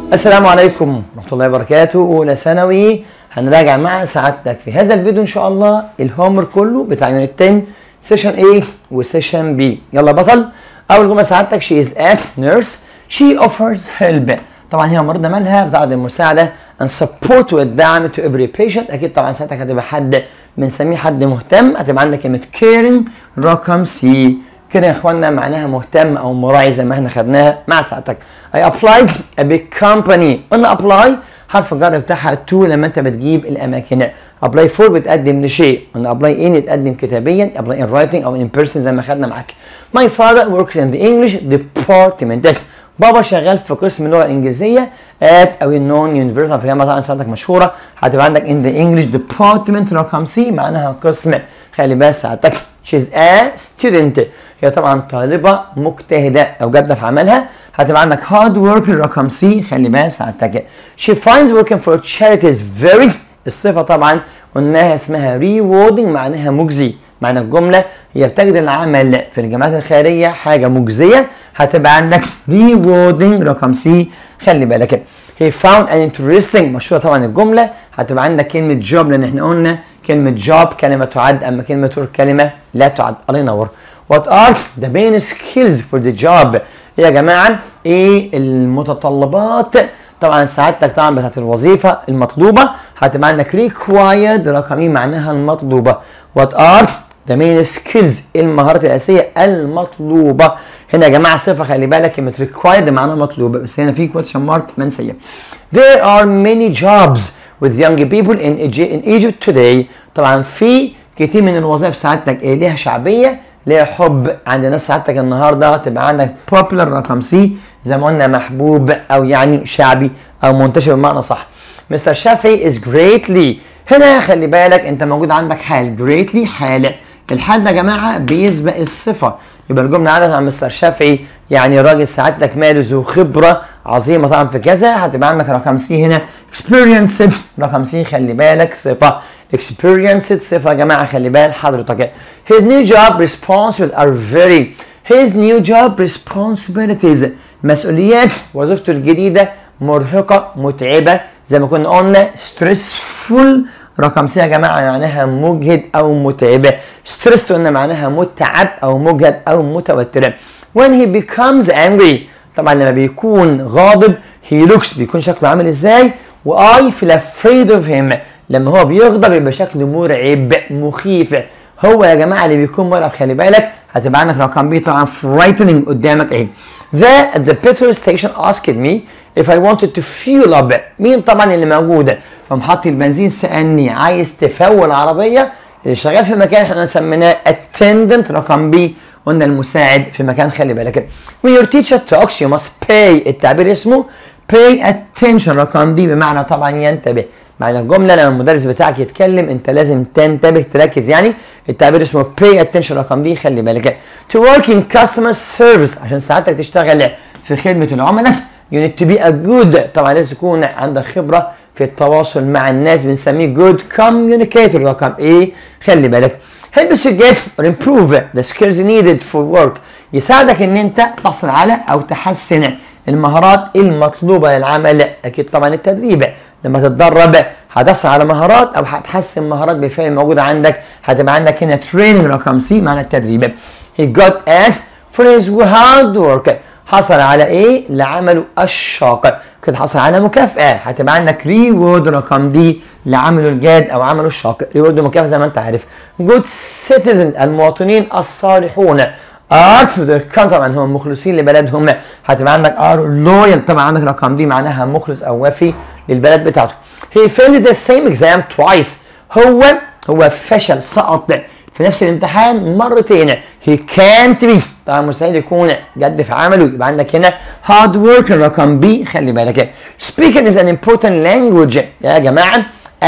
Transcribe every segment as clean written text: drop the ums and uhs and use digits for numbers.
السلام عليكم ورحمة الله وبركاته. أولى ثانوي هنراجع مع سعادتك في هذا الفيديو إن شاء الله الهومر كله بتاع يونت 10 سيشن A وسيشن B. يلا بطل. أول جملة سعادتك she is a nurse she offers help. طبعا هي ممرضة مالها بتعرض المساعدة and support والدعم to every patient. أكيد طبعا سعادتك هتبقى حد بنسميه حد مهتم، هتبقى عندك كلمة caring رقم C. كده يا اخوانا معناها مهتم او مراعي زي ما احنا خدناها مع ساعتك. I applied a big company. قلنا apply حرف الجر بتاعها to لما انت بتجيب الاماكن. apply for بتقدم لشيء. قلنا apply in يتقدم كتابيا، apply in writing او in person زي ما خدنا معاك. My father works in the English department. بابا شغال في قسم اللغه الانجليزيه at او النون يونيفرسال في جامعه ساعتك مشهوره. هتبقى عندك in the English department رقم C معناها قسم. خلي بالك ساعتك she's a student. هي طبعا طالبه مجتهده او جاده في عملها. هتبقى عندك hard work رقم C. خلي بالك ساعتك she finds working for charities very. الصفه طبعا قلناها اسمها rewarding معناها مجزي. معنى الجمله هي بتجد العمل في الجامعات الخيريه حاجه مجزيه. هتبقى عندك rewarding رقم C. خلي بالك he found an interesting مشهوره طبعا الجمله. هتبقى عندك كلمه job لان احنا قلنا كلمه job كلمه تعد، اما كلمه work كلمه لا تعد. الله ينور. what are the main skills for the job؟ يا جماعه ايه المتطلبات طبعا سعادتك طبعا بتاعت الوظيفه المطلوبه. هتبقى عندك required رقم E معناها المطلوبه. what are the main skills المهارات الاساسيه المطلوبه. هنا يا جماعه صفه خلي بالك كلمه required معناها مطلوبه بس هنا في question mark منسيه. there are many jobs with young people in Egypt today. طبعا في كتير من الوظائف سعادتك ليها شعبيه ليها حب عند الناس سعادتك النهارده. تبقى عندك popular رقم C زي ما قلنا محبوب او يعني شعبي او منتشر بمعنى صح. مستر شافعي is greatly. هنا خلي بالك انت موجود عندك حال greatly حال. الحال ده يا جماعه بيسبق الصفه. يبقى الجمله عادة عن مستر شافعي يعني راجل سعادتك ماله ذو خبره عظيمه طبعا في كذا. هتبقى عندك رقم C هنا experienced رقم C. خلي بالك صفه experienced صفه يا جماعه خلي بال حضرتك. his new job responsibilities are very. his new job responsibilities مسؤوليات وظيفته الجديده مرهقه متعبه زي ما كنا قلنا stressful رقم C يا جماعه معناها مجهد او متعبه. ستريس قلنا معناها متعب او مجهد او متوتر. when he becomes angry طبعا لما بيكون غاضب he looks بيكون شكله عامل ازاي. و I feel afraid of him لما هو بيغضب يبقى شكله مرعب مخيف. هو يا جماعه اللي بيكون مرعب خلي بالك. هتبقى عندك رقم B طبعا frightening قدامك اهي. the petrol station asked me if I wanted to fuel up. مين طبعا اللي موجوده فمحطي البنزين سألني عايز تفول العربيه. اللي شغال في مكان احنا سميناه attendant رقم B قلنا المساعد في مكان. خلي بالك when your teacher talks you must pay. التعبير اسمه pay attention رقم D بمعنى طبعا ينتبه. معنى الجمله لما المدرس بتاعك يتكلم انت لازم تنتبه تركز يعني. التعبير اسمه pay attention رقم D. خلي بالك to work in customer service عشان ساعتك تشتغل في خدمه العملاء you need to be a good طبعا لازم تكون عندك خبره في التواصل مع الناس بنسميه good communicator رقم A. خلي بالك helps you get or improve the skills needed for work. يساعدك ان انت تحصل على او تحسن المهارات المطلوبه للعمل. اكيد طبعا التدريب لما تتدرب هتحصل على مهارات او هتحسن مهارات بالفعل موجوده عندك. هتبقى عندك هنا training رقم C معنى التدريب. he got a for his hard work حصل على ايه لعمله الشاق. كده حصل على مكافأة. هتبقى عندك reward رقم D لعمله الجاد او عمله الشاق. reward مكافأة زي ما انت عارف. good citizen المواطنين الصالحون are to their country طبعا هم مخلصين لبلدهم. هتبقى عندك are loyal طبعا عندك رقم D معناها مخلص او وفي للبلد بتاعته. he failed the same exam twice. هو فشل سقط في نفس الامتحان مرتين. he can't be طبعا مستحيل يكون جد في عمله. يبقى عندك هنا hard work رقم B. خلي بالك speaking is an important language يا جماعه.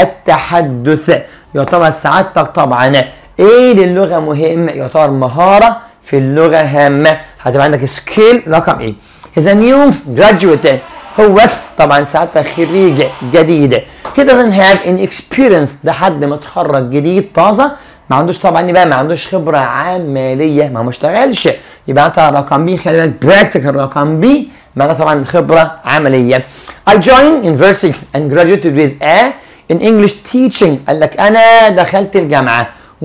التحدث يعتبر سعادتك طبعا ايه للغه مهم يعتبر مهاره في اللغه هامه. هتبقى عندك skill رقم E. he's a new graduate هو طبعا ساعتها خريج جديد. he doesn't have any experience ده حد متخرج جديد طازه ما عندوش طبعا يبقى ما عندوش خبره عمليه، ما اشتغلش، يبقى انت رقم بي خلي بالك براكتيكال. رقم بي معناها طبعا خبره عمليه. I joined university and graduated with A in English teaching. قال لك انا دخلت الجامعه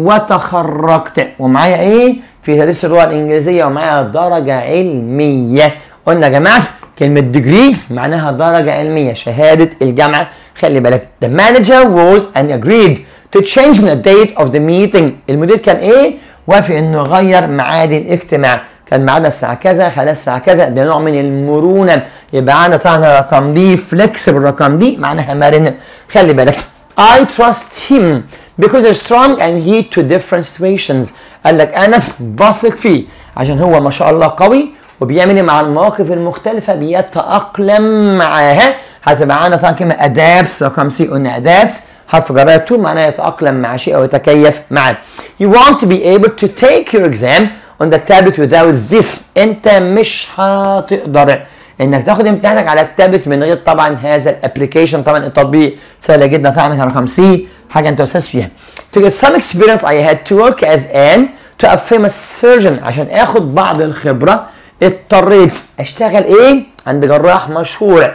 وتخرجت ومعايا ايه في تدريس اللغه الانجليزيه ومعايا درجه علميه. قلنا يا جماعه كلمه degree معناها درجه علميه، شهاده الجامعه. خلي بالك the manager was and agreed to change the date of the meeting. المدير كان ايه؟ وافق انه يغير ميعاد الاجتماع، كان ميعادنا الساعه كذا خلال الساعه كذا، ده نوع من المرونه. يبقى عندنا طبعا رقم بي فليكسبل، رقم بي معناها مرن. خلي بالك I trust him because he's strong and he to different situations. قال لك انا بثق فيه عشان هو ما شاء الله قوي وبيعمل مع المواقف المختلفه بيتاقلم معاها. هتبقى عندنا طبعا كلمه adapts. رقم سي قلنا adapts حرف جر تو معناه يتاقلم مع شيء او يتكيف معاه. You want to be able to take your exam on the tablet without this. انت مش هتقدر انك تاخد امتحانك على التابلت من غير طبعا هذا الابلكيشن. طبعا التطبيق سهل جدا طبعا. رقم سي حاجه انت استاذ فيها. To get some experience I had to work as an to a famous surgeon. عشان اخد بعض الخبره اضطريت اشتغل ايه عند جراح مشهور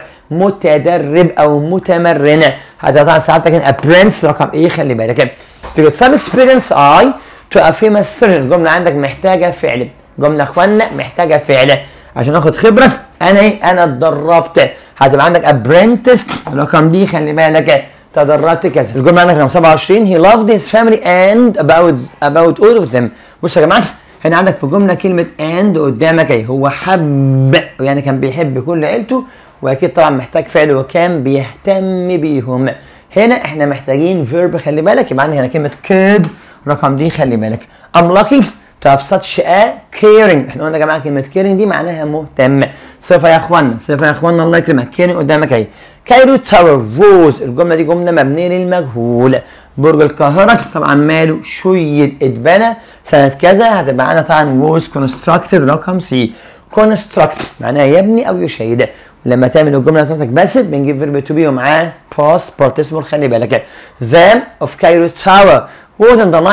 متدرب او متمرنه. هذا طبعا ساعتها كان apprentice. رقم ايه خلي بالك. To get some experience I to a famous surgeon. الجمله عندك محتاجه فعل، جمله اخوانا محتاجه فعل. عشان اخد خبره انا ايه انا اتدربت. هتبقى عندك apprentice. رقم دي خلي بالك تدربت كذا. الجمله عندك رقم 27 he loved his family and about all of them. بصوا يا جماعه هنا عندك في الجمله كلمه and قدامك اهي، هو حب يعني كان بيحب كل عيلته، واكيد طبعا محتاج فعل وكان بيهتم بيهم. هنا احنا محتاجين فيرب خلي بالك، يبقى عندنا هنا كلمه could. رقم دي خلي بالك I'm lucky to have such a caring. احنا قلنا يا جماعه كلمه caring دي معناها مهتم. صفه يا اخوانا، صفه يا اخوانا الله يكرمك. caring قدامك اهي. كايرو تاور روز. الجمله دي جمله مبنيه للمجهول. برج القاهره طبعا ماله شيد اتبنى سنه كذا. هتبقى عندنا طبعا was constructed. رقم سي construct معناها يبني او يشيد. لما تعمل الجمله بتاعتك بس بنجيب فيرب تو بي ومعاه past participle. خلي بالك the of Cairo Tower was in the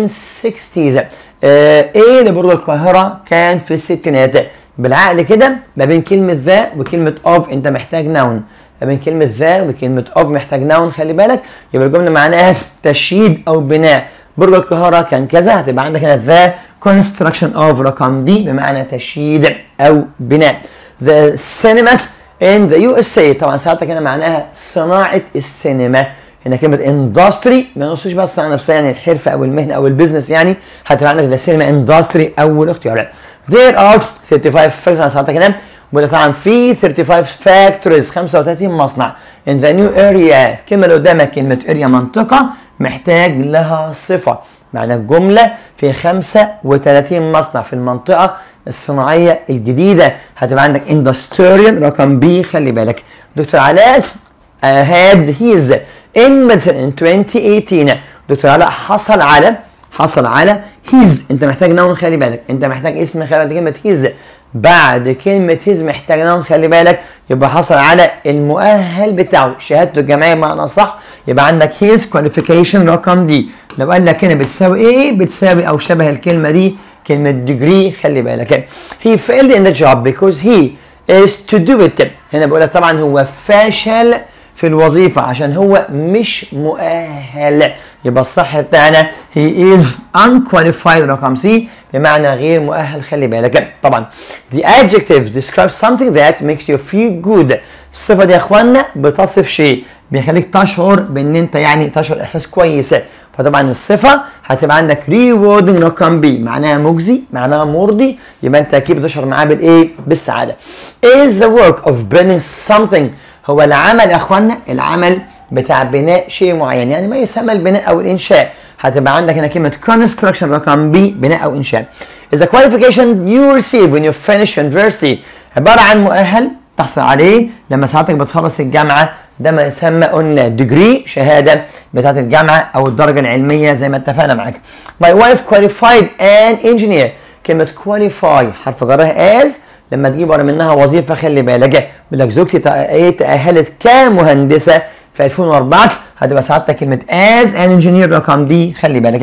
1960s. ايه لبرج القاهره كان في الستينات. بالعقل كده ما بين كلمه ذا وكلمه اوف انت محتاج نون، ما بين كلمه ذا وكلمه اوف محتاج نون. خلي بالك يبقى الجمله معناها تشييد او بناء. برج القاهره كان كذا. هتبقى عندك هنا ذا construction of. رقم دي بمعنى تشييد او بناء. The cinema in the USA طبعا ساعتها كده معناها صناعه السينما. هنا كلمه اندستري ما نقصدش بس الصناعه نفسها يعني الحرفه او المهنه او البيزنس يعني. هتبقى عندك ذا سينما اندستري اول اختيار. There are 35 factories ساعتها كده، وده طبعا في 35 factories 35 مصنع. In the new area الكلمه اللي قدامك كلمه area منطقه محتاج لها صفه. معنى الجمله في 35 مصنع في المنطقه الصناعيه الجديده. هتبقى عندك industrial. رقم بي خلي بالك. دكتور علاء had his in medicine in 2018. دكتور علاء حصل على his. انت محتاج نون خلي بالك، انت محتاج اسم خلي بالك كلمه his. بعد كلمه his محتاج نون خلي بالك، يبقى حصل على المؤهل بتاعه شهادته الجامعيه بمعنى صح. يبقى عندك his qualification. رقم دي لو قال لك هنا بتساوي ايه بتساوي او شبه الكلمه دي كلمه degree. خلي بالك he failed in the job because he is to do it. هنا بقول لك طبعا هو فاشل في الوظيفة عشان هو مش مؤهل. يبقى الصح بتاعنا he is unqualified. رقم سي بمعنى غير مؤهل. خلي بالك طبعا the adjective describes something that makes you feel good. الصفة دي يا اخوانا بتصف شيء بيخليك تشعر بان انت يعني تشعر احساس كويس. فطبعا الصفة هتبقى عندك rewarding. رقم بي معناها مجزي معناها مرضي. يبقى انت اكيد بتشعر معاه بالايه بالسعادة. is the work of building something. هو العمل يا اخوانا العمل بتاع بناء شيء معين يعني ما يسمى البناء او الانشاء. هتبقى عندك هنا كلمه construction. رقم بي بناء او انشاء. is the qualification you receive when you finish university. عباره عن مؤهل تحصل عليه لما ساعتك بتخلص الجامعه. ده ما يسمى قلنا degree شهاده بتاعت الجامعه او الدرجه العلميه زي ما اتفقنا معاك. my wife qualified an engineer. كلمه qualify حرف جرها as لما تجيب ورا منها وظيفه. خلي بالك بيقول لك زوجتي تاهلت كمهندسه في 2004. هتبقى ساعتها كلمه as an engineer. رقم دي خلي بالك.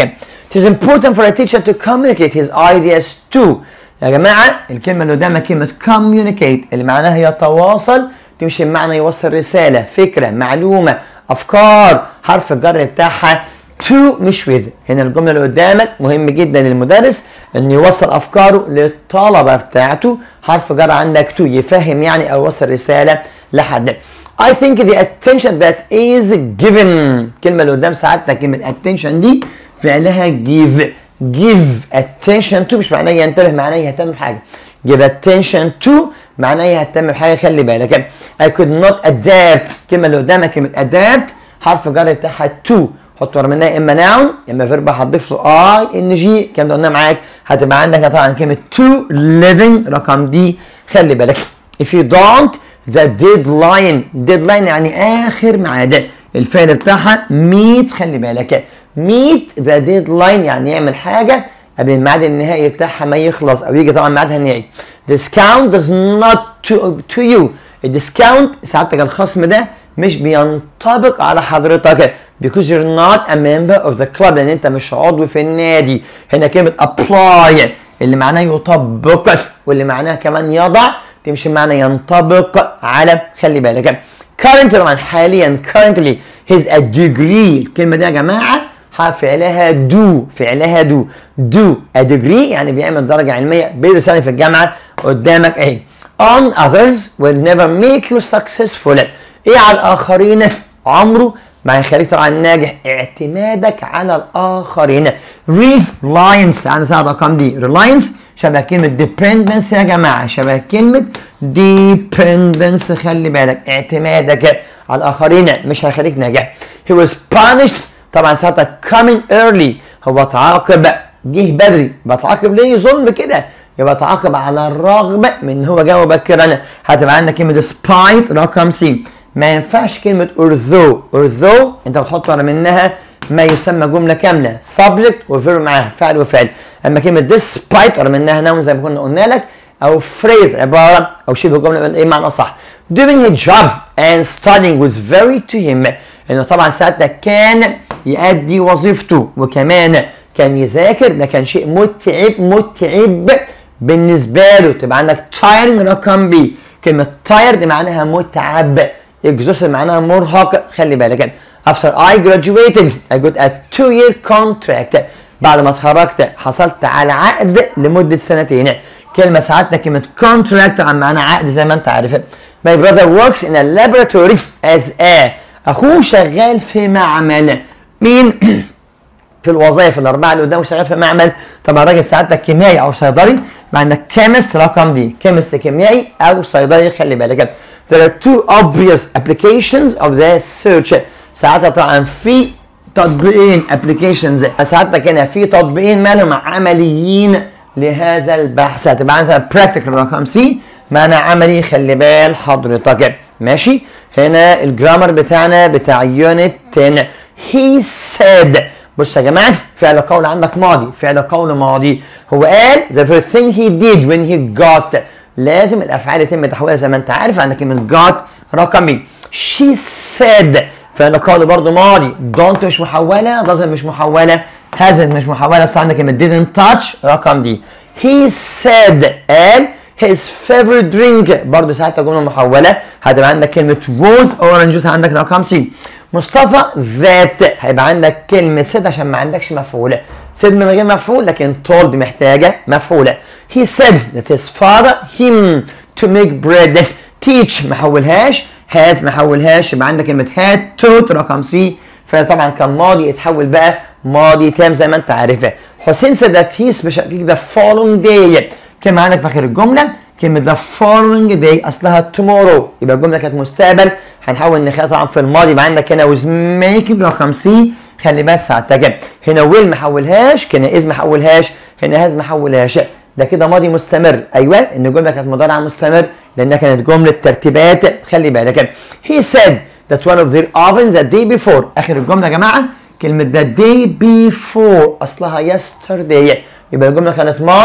It is important for a teacher to communicate his ideas to. يا جماعة الكلمة اللي قدامها كلمة communicate اللي معناها يتواصل، تمشي بمعنى يوصل رسالة، فكرة، معلومة، أفكار. حرف الجر بتاعها to مش with. هنا الجملة اللي قدامك مهم جدا للمدرس إنه يوصل أفكاره للطلبة بتاعته. حرف جر عندك to يفهم يعني أو يوصل رسالة لحد. I think the attention that is given. الكلمة اللي قدام سعادتك كلمة attention دي فعلها give. give attention to مش معناه ينتبه، معناه يهتم بحاجة. give attention to معناه يهتم بحاجة. خلي بالك. I could not adapt. الكلمة اللي قدامك كلمة adapt حرف الجر بتاعها to. حط ورا منها اما noun اما فيرب هتضيف له ing. الكلام ده قلناه معاك. هتبقى عندك طبعا كلمة to living رقم دي. خلي بالك. if you don't the deadline. deadline يعني آخر ميعاد. الفعل بتاعها meet. خلي بالك. meet the deadline يعني يعمل حاجة قبل الميعاد النهائي بتاعها ما يخلص أو يجي طبعا ميعادها النهائي. discount does not to you. الديسكاونت ساعتك الخصم ده مش بينطبق على حضرتك because you're not a member of the club لأن أنت مش عضو في النادي. هنا كلمة apply اللي معناه يطبق واللي معناه كمان يضع تمشي معنى ينطبق على. خلي بالك. currently طبعا حاليا currently has a degree. الكلمة دي يا جماعة فعلها do. فعلها do a degree يعني بيعمل درجة علمية بيدرس يعني في الجامعة قدامك اهي. on others will never make you successful. ايه على الآخرين عمره ما هيخليك طبعا ناجح. اعتمادك على الآخرين. reliance عندنا ثلاث أرقام دي. reliance شبه كلمة dependence يا جماعة. شبه كلمة dependence. خلي بالك. اعتمادك على الآخرين مش هيخليك ناجح. he was punished طبعا ساعتها coming early. هو تعاقب جه بدري. بتعاقب ليه؟ ظلم كده. يبقى تعاقب على الرغم من ان هو جه مبكرا. هتبقى عندك كلمة despite رقم سي. ما ينفعش كلمة although انت بتحط ورا منها ما يسمى جملة كاملة subject وفيرب معاها فعل وفعل. اما كلمة despite ورا منها noun زي ما كنا قلنا لك او phrase عبارة او شبه جملة ايه معنى صح. doing his job and studying was very to him. انه طبعا ساعتها كان يؤدي وظيفته وكمان كان يذاكر. ده كان شيء متعب بالنسبة له. تبقى عندك tiring رقم بي. كلمة tired معناها متعب. exhausted معناها مرهق. خلي بالك. after I graduated I got a 2-year contract. بعد ما اتخرجت حصلت على عقد لمدة سنتين. كلمة ساعتنا كلمة contract عن معنى عقد زي ما انت عارف. my brother works in a laboratory as a. اخوه شغال في معمل. مين؟ في الوظائف الأربعة اللي قدامك شغال في معمل. طبعا راجل ساعتك كيميائي أو صيدلي. عندك chemist رقم دي. chemist كيميائي أو صيدلي. خلي بالك. there are two obvious applications of the search. ساعتها طبعا في تطبيقين applications. ساعتك هنا في تطبيقين مالهم عمليين لهذا البحث. هتبقى عندها practical رقم سي معنى عملي. خلي بال حضرتك. ماشي. هنا الجرامر بتاعنا بتاع يونت 10. he said. بص يا جماعه فعل قول عندك ماضي. فعل قول ماضي. هو قال the first thing he did when he got. لازم الافعال يتم تحويلها زي ما انت عارف. عندك من got رقم بي. she said فعل قول برضه ماضي. don't مش محوله. doesn't مش محوله. hasn't مش محوله. بس عندك من didn't touch رقم دي. he said قال his favorite drink برضه ساعتها جمله محوله. هتبقى عندك كلمه was orange juice عندك رقم سي. مصطفى that هيبقى عندك كلمة said عشان ما عندكش مفعول. said من غير مفعول لكن told محتاجة مفعولة. he said that his father him to make bread. teach محولهاش. has محولهاش. يبقى عندك كلمة had taught رقم سي. فطبعا كان ماضي يتحول بقى ماضي تام زي ما انت عارفة. حسين said that he special the following day. كلمة عندك في آخر الجملة كلمة the following day أصلها tomorrow. يبقى الجملة كانت مستقبل. هنحاول نخليها طبعا في الماضي. يبقى عندك هنا was making رقم سي. خلي بالك ساعتها هنا will محولهاش. كان is محولهاش. هنا has محولهاش. ده كده ماضي مستمر. أيوه إن الجملة كانت مضارع مستمر لأنها كانت جملة ترتيبات. خلي بالك. he said that one of their ovens the day before. آخر الجملة يا جماعة كلمة the day before أصلها yesterday. يبقى الجملة كانت ماضي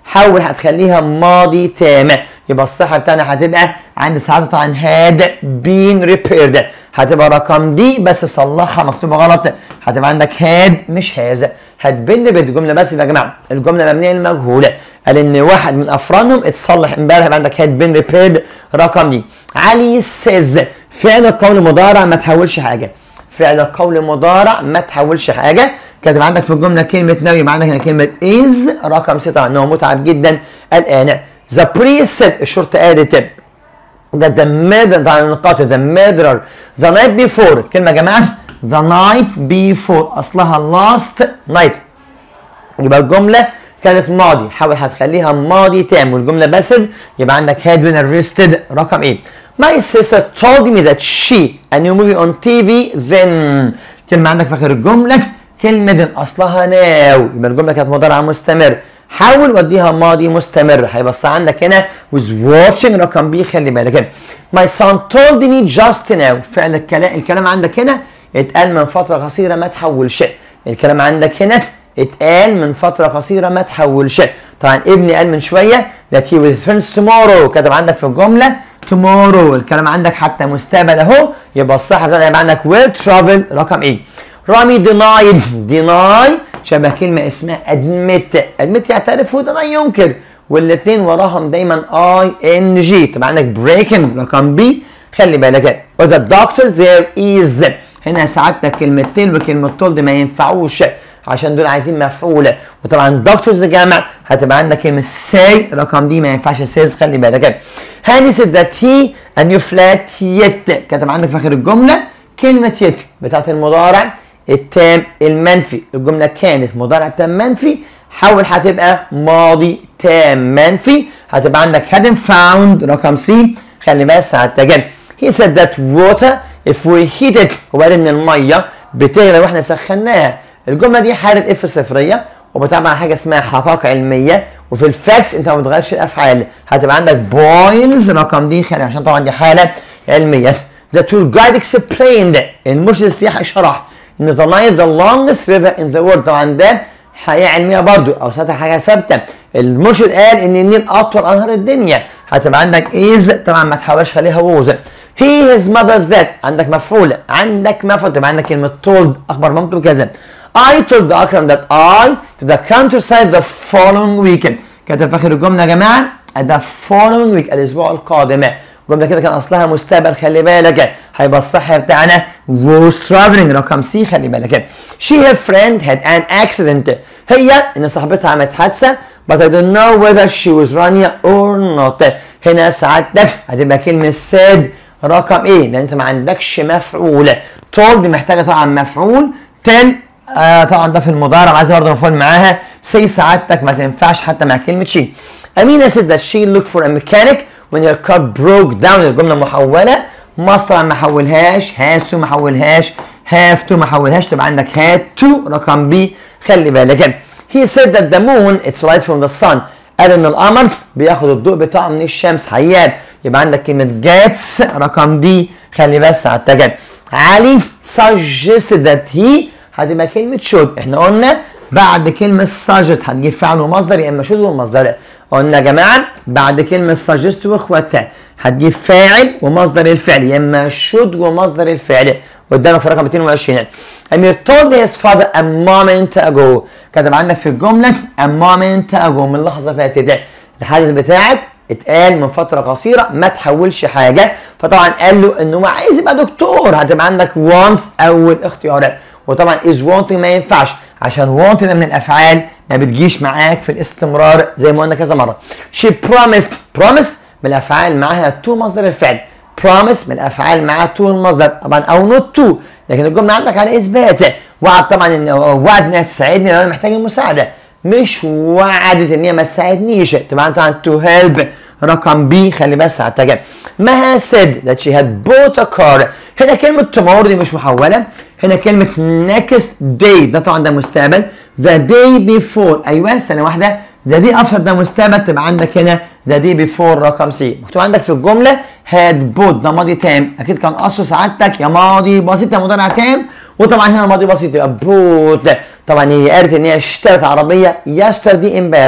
حاول هتخليها ماضي تام. يبقى الصحة بتاعنا هتبقى عند ساعتها طبعا had been repaired، هتبقى رقم دي بس صلحها مكتوبة غلط، هتبقى عندك had مش has. had been repaired جملة بس يا جماعة، الجملة مبنية للمجهول، قال إن واحد من أفرادهم اتصلح امبارح، يبقى عندك had been repaired رقم دي. علي says فعل القول مضارع ما تحولش حاجة، فعل القول مضارع ما تحولش حاجة. كاتب عندك في الجملة كلمة ناوي، يبقى عندك هنا كلمة is رقم 6 انه متعب جدا الآن. The priest said الشرطة قالت that the murderer طبعا النقاط the murderer the night before كلمة يا جماعة the night before أصلها last night، يبقى الجملة كانت ماضي، حاول هتخليها ماضي تام والجملة باسد، يبقى عندك had been arrested رقم ايه. My sister told me that she a new movie on TV then كلمة عندك في آخر الجملة كلمة then أصلها now، يبقى الجملة كانت مضارع مستمر، حاول وديها ماضي مستمر، هيبقى عندك هنا was watching رقم بي. خلي بالك my son told me just now فعل الكلام عندك هنا اتقال من فترة قصيرة ما تحولش، الكلام عندك هنا اتقال من فترة قصيرة ما تحولش. طبعا ابني قال من شوية that he will friends tomorrow، كتب عندك في الجملة tomorrow، الكلام عندك حتى مستقبل اهو، يبقى الصح بتاعنا يبقى عندك will travel رقم ايه. رامي deny شبه كلمة اسمها admit يعترف وديناي ينكر، والاثنين وراهم دايما ing، طبعا عندك breaking رقم بي. خلي بالك the doctor there is هنا سعادتك كلمتين وكلمة told ما ينفعوش عشان دول عايزين مفعولة، وطبعا دكتورز جامع هتبقى عندك كلمة say رقم دي ما ينفعش says. خلي بالك هاني said that he a new flat yet كتب عندك في آخر الجملة كلمة yet بتاعت المضارع التام المنفي، الجملة كانت مضارع تام منفي، حاول هتبقى ماضي تام منفي، هتبقى عندك hadn't found رقم سي. خلي بالك ساعتها he said that water if we heat it، وقال ان المية بتغلي واحنا سخناها، الجملة دي حالة اف صفرية وبتعمل على حاجة اسمها حقائق علمية، وفي الفاكس انت ما بتغيرش الافعال، هتبقى عندك boils رقم دي خلي عشان طبعا دي حالة علمية. The tour guide explained المرشد السياحي شرح ان the Nile the longest river in the world، طبعا ده حقيقة علمية برضو او ساعتها حاجة ثابتة، المرشد قال ان النيل اطول انهار الدنيا، هتبقى عندك is طبعا ما تحاولش عليها ووز. he his mother that عندك مفعول، عندك مفعول تبقى عندك كلمة told اخبر مامته بكذا. I told أكرم that I to the countryside the following weekend، كتب في آخر الجملة يا جماعة the following week الأسبوع القادم، الجملة كده كان أصلها مستقبل. خلي بالك هيبقى الصح بتاعنا was traveling رقم سي. خلي بالك she her friend had an accident، هي إن صاحبتها عملت حادثة but I don't know whether she was running or not، هنا سعادتك هتبقى كلمة said رقم إيه لأن أنت ما عندكش مفعول، told محتاجة طبعا مفعول، tell طبعا ده في المضارع عايز برضه مفعول معاها، سي سعادتك ما تنفعش حتى مع كلمة شي. أمينة said that she looked for a mechanic when her car broke down، الجملة محولة، ماست طبعا ما حولهاش، has to ما حولهاش، have to ما حولهاش، تبقى عندك had to رقم بي. خلي بالك he said that the moon it's light from the sun، قال إن القمر بياخد الضوء بتاعه من الشمس حقيقة، يبقى عندك كلمة gets رقم دي. خلي بالك سعادتك علي suggested that he هتبقى كلمة should، احنا قلنا بعد كلمة suggest هتجيب فعل ومصدر يا اما should والمصدر، قلنا يا جماعة بعد كلمة suggest واخواتها هتجيب فاعل ومصدر الفعل يا اما should ومصدر الفعل، قدامك في رقم 22. أمير told his father a moment ago، كتب عندك في الجملة a moment ago من لحظة فاتت، الحادث بتاعك اتقال من فترة قصيرة ما تحولش حاجة، فطبعا قال له انه ما عايز يبقى دكتور، هتبقى عندك wants اول اختيار، وطبعا is wanting ما ينفعش عشان wanting من الافعال ما بتجيش معاك في الاستمرار زي ما قلنا كذا مرة. she promise من الافعال معاها to مصدر الفعل، promise من الافعال معاها to المصدر طبعا او not to، لكن الجملة عندك على اثبات، وعد طبعا ان وعد انها تساعدني لو انا محتاج المساعدة، مش وعدت ان هي ما تساعدنيش، تبقى طبعا to help رقم بي. خلي بس على التجارب. مها said that she had bought a car، هنا كلمة tomorrow دي مش محولة، هنا كلمة next day ده طبعا ده مستقبل، the day before أيوه ثانية واحدة the day after ده مستقبل، تبقى عندك هنا the day before رقم سي. مكتوب عندك في الجملة had bought ده ماضي تام، أكيد كان أصله سعادتك يا ماضي بسيط يا مضارع تام، وطبعا هنا ماضي بسيط يبقى bought، طبعا هي قالت إن هي اشترت عربية yesterday امبارح،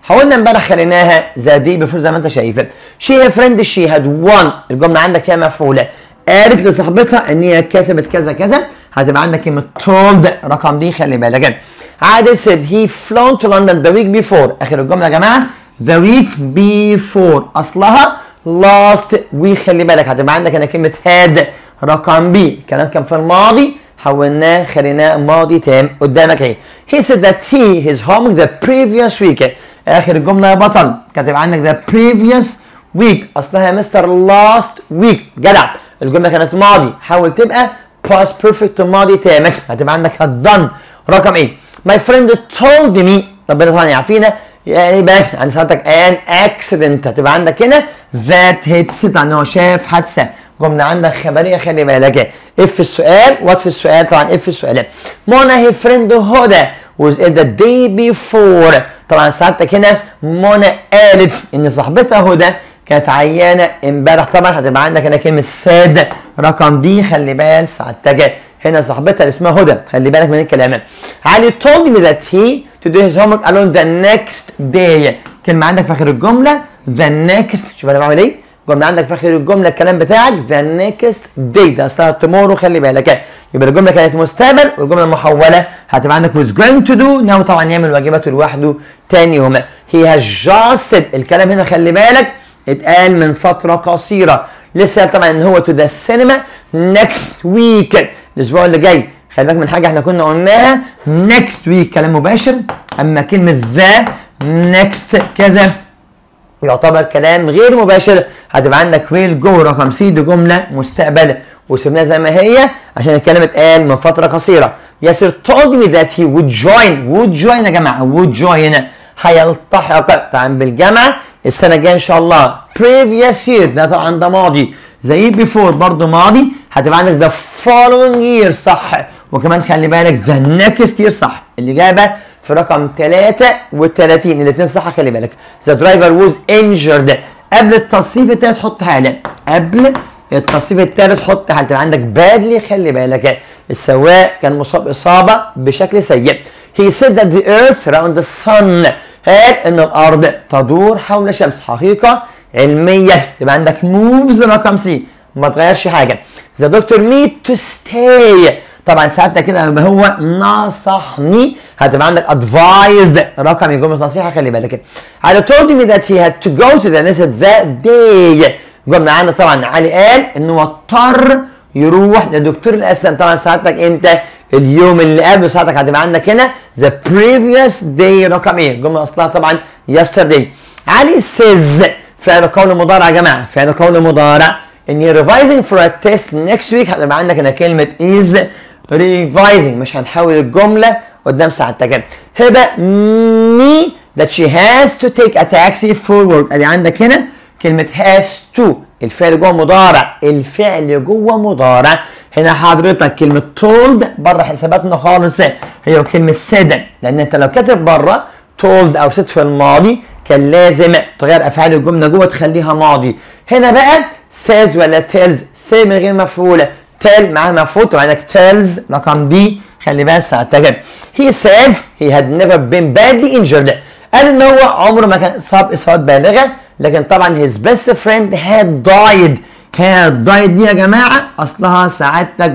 حاولنا امبارح خليناها ذا دي بيفور زي ما انت شايف. شي هي فريند شي هاد وان، الجمله عندك هي مفعوله، قالت لصاحبتها ان هي كسبت كذا كذا، هتبقى عندك كلمه told رقم دي خلي بالك. عادل said he flown to London the week before، اخر الجمله يا جماعه the week before اصلها last week خلي بالك، هتبقى عندك هنا كلمه had رقم بي، الكلام كان في الماضي حولناه خليناه ماضي تام قدامك اهي. he said that his homework the previous week، اخر الجمله يا بطل كاتب عندك the previous week اصلها يا مستر last week، جدع الجمله كانت ماضي حاول تبقى past perfect ماضي تام، هتبقى عندك had done رقم ايه. my friend told me، ربنا طبعا يعافينا، يعني بقى عند ساعتك an accident، هتبقى عندك هنا that hits، ان هو شاف حادثه، جمله عندك خبريه خلي بالك. اف في السؤال وات في السؤال، طبعا اف في السؤال. منى هي فريند هدى was in the day before، طبعا ساعتك هنا منى قالت ان صاحبتها هدى كانت عيانه امبارح، طبعا هتبقى عندك هنا كلمه ساد رقم دي خلي بالك ساعتك، هنا صاحبتها اللي اسمها هدى، خلي بالك من الكلام. علي told me that he to do his homework alone the next day، كلمه عندك في اخر الجمله the next، شوف انا بعمل ايه؟ الجمله عندك في اخر الجمله الكلام بتاعك the next day، ده اصلها tomorrow خلي بالك، يبقى الجمله كانت مستقبل والجمله المحوله هتبقى عندك was going to do، ناوي طبعا يعمل واجباته لوحده تاني يوم. he has just said، الكلام هنا خلي بالك اتقال من فتره قصيره، لسه طبعا ان هو to the cinema next week الاسبوع اللي جاي، خلي بالك من حاجه احنا كنا قلناها next week كلام مباشر، اما كلمه the next كذا يعتبر كلام غير مباشر، هتبقى عندك ويل جو رقم سي، دي جمله مستقبل وسيبناها زي ما هي عشان الكلام اتقال من فتره قصيره. ياسر told me that he would join يا جماعه would join هيلتحق طبعا بالجامعه السنه الجايه ان شاء الله. previous year ده طبعا ده ماضي، زي before برضه ماضي، هتبقى عندك the following year صح، وكمان خلي بالك the next year صح، الاجابه في رقم 33 الاثنين صح خلي بالك. the driver was injured، قبل التصريف الثالث حط حاله، قبل التصريف الثالث حط حاله، تبقى عندك badly خلي بالك، السواق كان مصاب اصابه بشكل سيء. he said that the earth around the sun، قال ان الارض تدور حول الشمس، حقيقه علميه، تبقى عندك moves رقم سي ما تغيرش حاجه. the doctor need to stay، طبعا ساعتها كده يبقى هو نصحني، هتبقى عندك advised رقم جمله نصيحه خلي بالك. علي told me that he had to go to the dentist that day، جمله عندنا طبعا علي قال انه اضطر يروح لدكتور الاسنان، طبعا ساعتك امتى؟ اليوم اللي قبله، ساعتك هتبقى عندك هنا the previous day رقم ايه؟ الجمله اصلها طبعا yesterday. علي says فعل قول مضارع يا جماعه، فعل قول مضارع ان revising for a test next week، هتبقى عندك هنا كلمه is revising، مش هنحول الجمله قدام ساعتك. هبه me that she has to take a taxi for work، ادي عندك هنا كلمه has to، الفعل جوه مضارع، الفعل جوه مضارع، هنا حضرتك كلمه told بره حساباتنا خالص، هي كلمه said، لان انت لو كاتب بره told او said في الماضي كان لازم تغير افعال الجمله جوه تخليها ماضي. هنا بقى says ولا tells، say من غير مفعوله، tell معاها مفعول، طبعا عندك tells رقم دي خلي بالك ساعتها. he said he had never been badly injured، قال ان هو عمره ما كان اصاب اصابات بالغه، لكن طبعا his best friend had died، دي يا جماعه اصلها سعادتك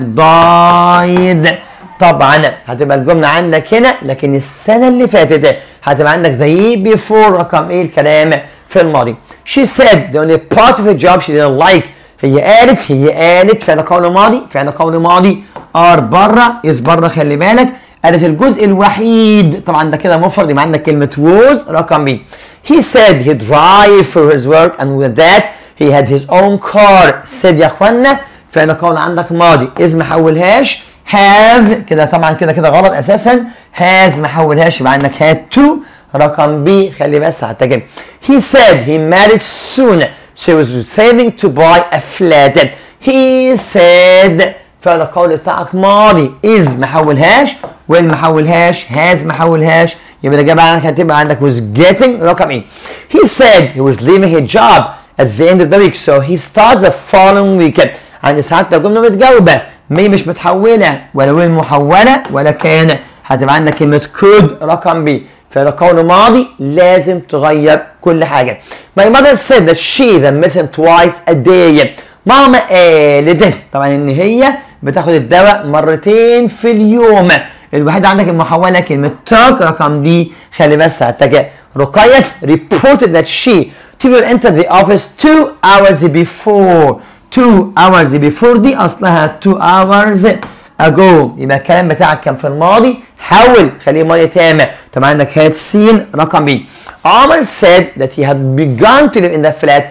died، طبعا هتبقى الجمله عندك هنا لكن السنه اللي فاتت، هتبقى عندك the year before رقم ايه الكلام في الماضي. she said the only part of the job she didn't like، هي قالت فعل قول ماضي، فعل قول ماضي are بره is بره خلي بالك، قالت الجزء الوحيد، طبعا ده كده مفرد يبقى عندك كلمه was رقم بي. he said he drive for his work and with that he had his own car، said يا اخوانا فعل قول عندك ماضي، is محولهاش have كده، طبعا كده غلط اساسا، has محولهاش يبقى عندك had to رقم بي خلي بس هتجيب. he said he married soon she was saving to buy a flat، he said فعل القول بتاعك ماضي، is محولهاش will محولهاش has محولهاش، يبقى الاجابه عندك هتبقى عندك was getting رقم ايه. he said he was leaving his job at the end of the week so he started the following week، عندي ساعات جمله متجاوبه، مي مش متحوله ولا وين محوله ولا كان، هتبقى عندك كلمه could رقم بي، فعل قول ماضي لازم تغير كل حاجة. My mother said that she is missing twice a day. ماما قالت طبعا ان هي بتاخد الدواء مرتين في اليوم. الوحيد عندك المحولة كلمة talk رقم دي خلي بس ساعتك. رقية reported that she entered the office 2 hours before. 2 hours before دي اصلها 2 hours ago. يبقى الكلام بتاعك كان في الماضي حول خليه ماضي تام. طبعا عندك had seen رقم بي. عمر said that he had begun to live in the flat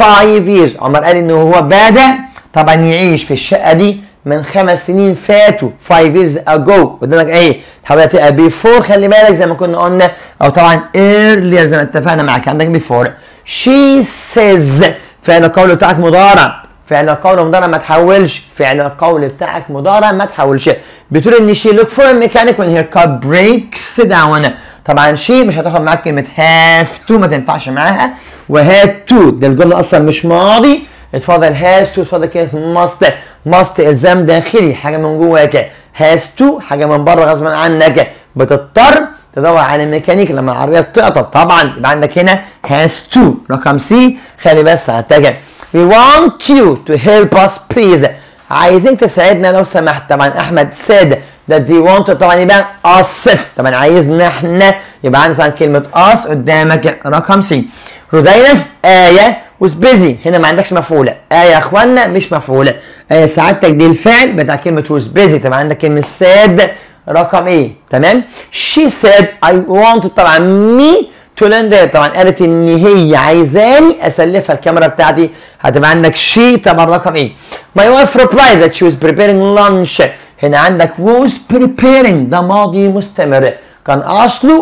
5 years. عمر قال انه هو بدأ طبعا يعيش في الشقة دي من 5 سنين فاتوا 5 years ago. قدامك ايه؟ تحاول تبقى before خلي بالك زي ما كنا قلنا او طبعا earlier زي ما اتفقنا معاك. عندك before. She says فعل القول بتاعك مضارع. فعل القول مضارع ما تحولش. فعل القول بتاعك مضارع ما تحولش. بتقول ان she look for a mechanic when her car breaks down. طبعا she مش هتاخد معاك كلمة have to ما تنفعش معاها. وهاد to ده الجملة اصلا مش ماضي. اتفضل has to اتفضل كلمة must. must الزام داخلي حاجة من جواك. has to حاجة من بره غصبا عنك. بتضطر تدور على الميكانيك لما العربية بتعطل. طبعا يبقى عندك هنا has to. رقم سي خلي بس هتجي. We want you to help us please. عايزين تساعدنا لو سمحت. طبعا احمد said that they want طبعا يبقى us. طبعا عايزنا احنا يبقى عندك طبعا كلمة us قدامك رقم سي. رودينا آية was busy. هنا ما عندكش مفعولة. آية يا اخوانا مش مفعولة. آية سعادتك دي الفعل بتاع كلمة was busy. طبعا عندك كلمة said رقم ايه؟ تمام؟ She said I want طبعا me to learn that. طبعا قالت ان هي عايزاني اسلفها الكاميرا بتاعتي. هتبقى عندك she طبعا رقم ايه؟ My wife replied that she was preparing lunch. هنا عندك was preparing ده ماضي مستمر. كان اصله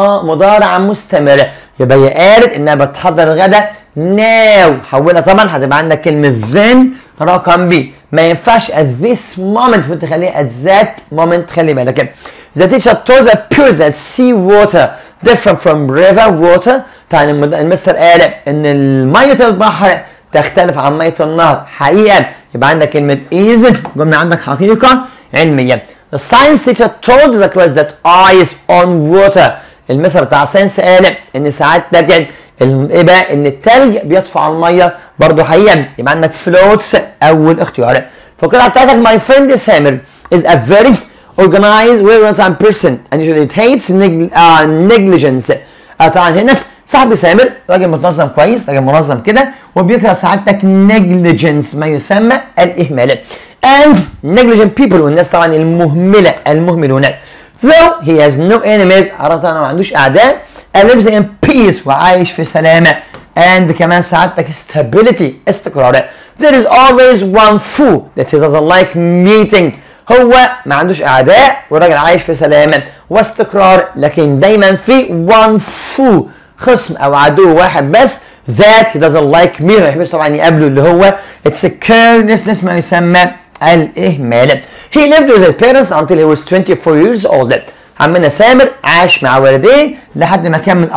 مضارع مستمر. يبقى هي قالت انها بتحضر الغداء now. حولها طبعا هتبقى عندك كلمة then رقم بي. ما ينفعش at this moment فانت تخليها at that moment. خلي بالك. The teacher told the pure that sea water different from river water. يعني المستر قال ان مية البحر تختلف عن مية النهر. حقيقة يبقى عندك كلمة is جملة عندك حقيقة علمية. The science teacher told the class that eyes on water. المستر بتاع الساينس قال ان ساعات تجد ايه بقى ان التلج بيطفو على الميه برضه حقيقه. يبقى عندك فلوتس اول اختيار. فالقطعه بتاعتك my friend سامر is a very organized well-run person and usually hates negligence. طبعا هنا صاحبي سامر راجل متنظم كويس راجل منظم كده وبيكره سعادتك negligence ما يسمى الاهمال. and negligent people والناس طبعا المهملون. though he has no enemies عرفت انا ما عندوش اعداء. lives in peace وعايش في سلامة. and كمان سعادتك stability استقرار. there is always one fool that he doesn't like meeting. هو ما عندوش اعداء والراجل عايش في سلامة واستقرار لكن دايما في one fool خصم او عدو واحد بس that he doesn't like me. ما يحبش طبعا يقابله اللي هو it's a carelessness ما يسمى الإهمال. He lived with his parents until he was 24 years old. عمنا سامر عاش مع والديه لحد ما كمل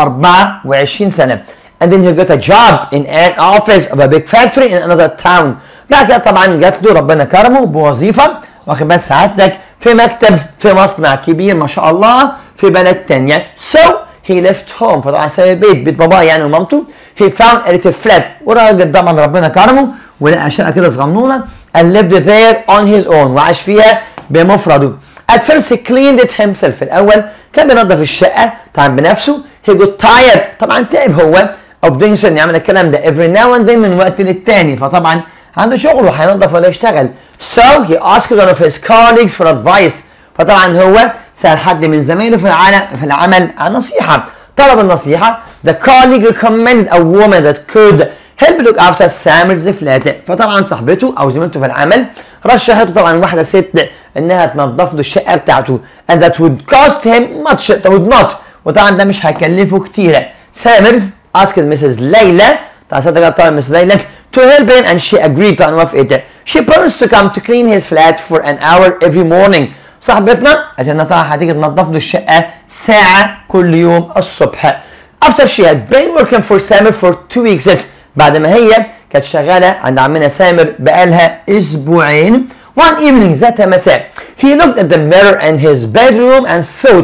24 سنة. And then he got a job in an office of a big factory in another town. بعد كده طبعا جات له ربنا كرمه بوظيفة واخد بس سعادتك في مكتب في مصنع كبير ما شاء الله في بلد تانية. So he left home. فطبعا ساب بيت باباه يعني ومامته. He found a little flat. وراجل طبعا ربنا كرمه ولقى شقة كده صغنونة and lived there on his own وعاش فيها بمفرده. At first he cleaned it himself. في الأول كان بينظف الشقة طبعا بنفسه. He got tired. طبعا تعب هو of doing so يعمل الكلام ده every now and then من وقت للتاني. فطبعا عنده شغل وهينظف ولا يشتغل. So he asked one of his colleagues for advice. فطبعا هو سأل حد من زمايله في العمل عن نصيحة. طلب النصيحة. The colleague recommended a woman that could help look after Samir's flat. فطبعا صاحبته او زميلته في العمل رشحته طبعا واحده ست انها تنظف له الشقه بتاعته. and that would cost him much. would not. وطبعا ده مش هيكلفه كتير. سامر asked Mrs. ليلى طبعا صدقت طبعا Mrs. ليلى to help him and she agreed طبعا وافقت. she promised to come to clean his flat for an hour every morning. صاحبتنا قالت انها طبعا هتيجي تنظف له الشقه ساعه كل يوم الصبح. after she had been working for Samir for 2 weeks. بعد ما هي كانت شغاله عند عمنا سامر بقالها اسبوعين. one evening ذات مساء he looked at the mirror in his bedroom and thought.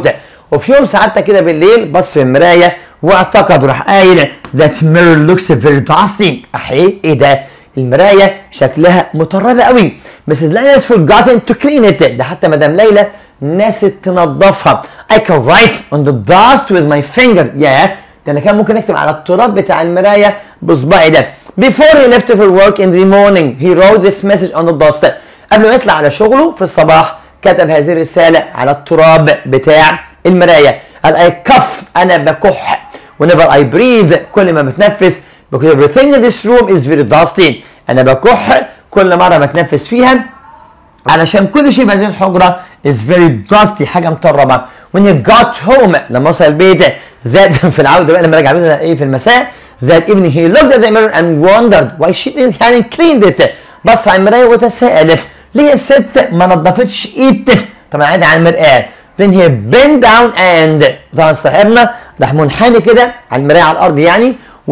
وفي يوم سعادتك كده بالليل بص في المرايه واعتقد وراح قايل that mirror looks very dusty. ايه ده؟ المرايه شكلها مطربه قوي. Mrs. Lena has forgotten to clean it. ده حتى مدام ليلى ناست تنظفها. I can write on the dust with my finger. ده انا كان ممكن اكتب على التراب بتاع المرايه بصبعي ده. Before he left for work in the morning, he wrote this message on the dust. قبل ما يطلع على شغله في الصباح كتب هذه الرساله على التراب بتاع المرايه. قال I cough. انا بكح. Whenever I breathe. كل ما بتنفس. Because everything in this room is very dusty. انا بكح كل مره بتنفس فيها علشان كل شيء في هذه الحجره is very dusty. حاجه مطربه. When you got home. لما وصل البيت that في العوده بقى لما رجع بيته ايه في المساء that evening he looked at the mirror and wondered why she hadn't cleaned it. بص على المرايه وتساءل ليه الست ما نظفتش ايدته. طبعا عادي على المرآة. then he bent down and طبعا صاحبنا راح منحني كده على المرايه على الارض يعني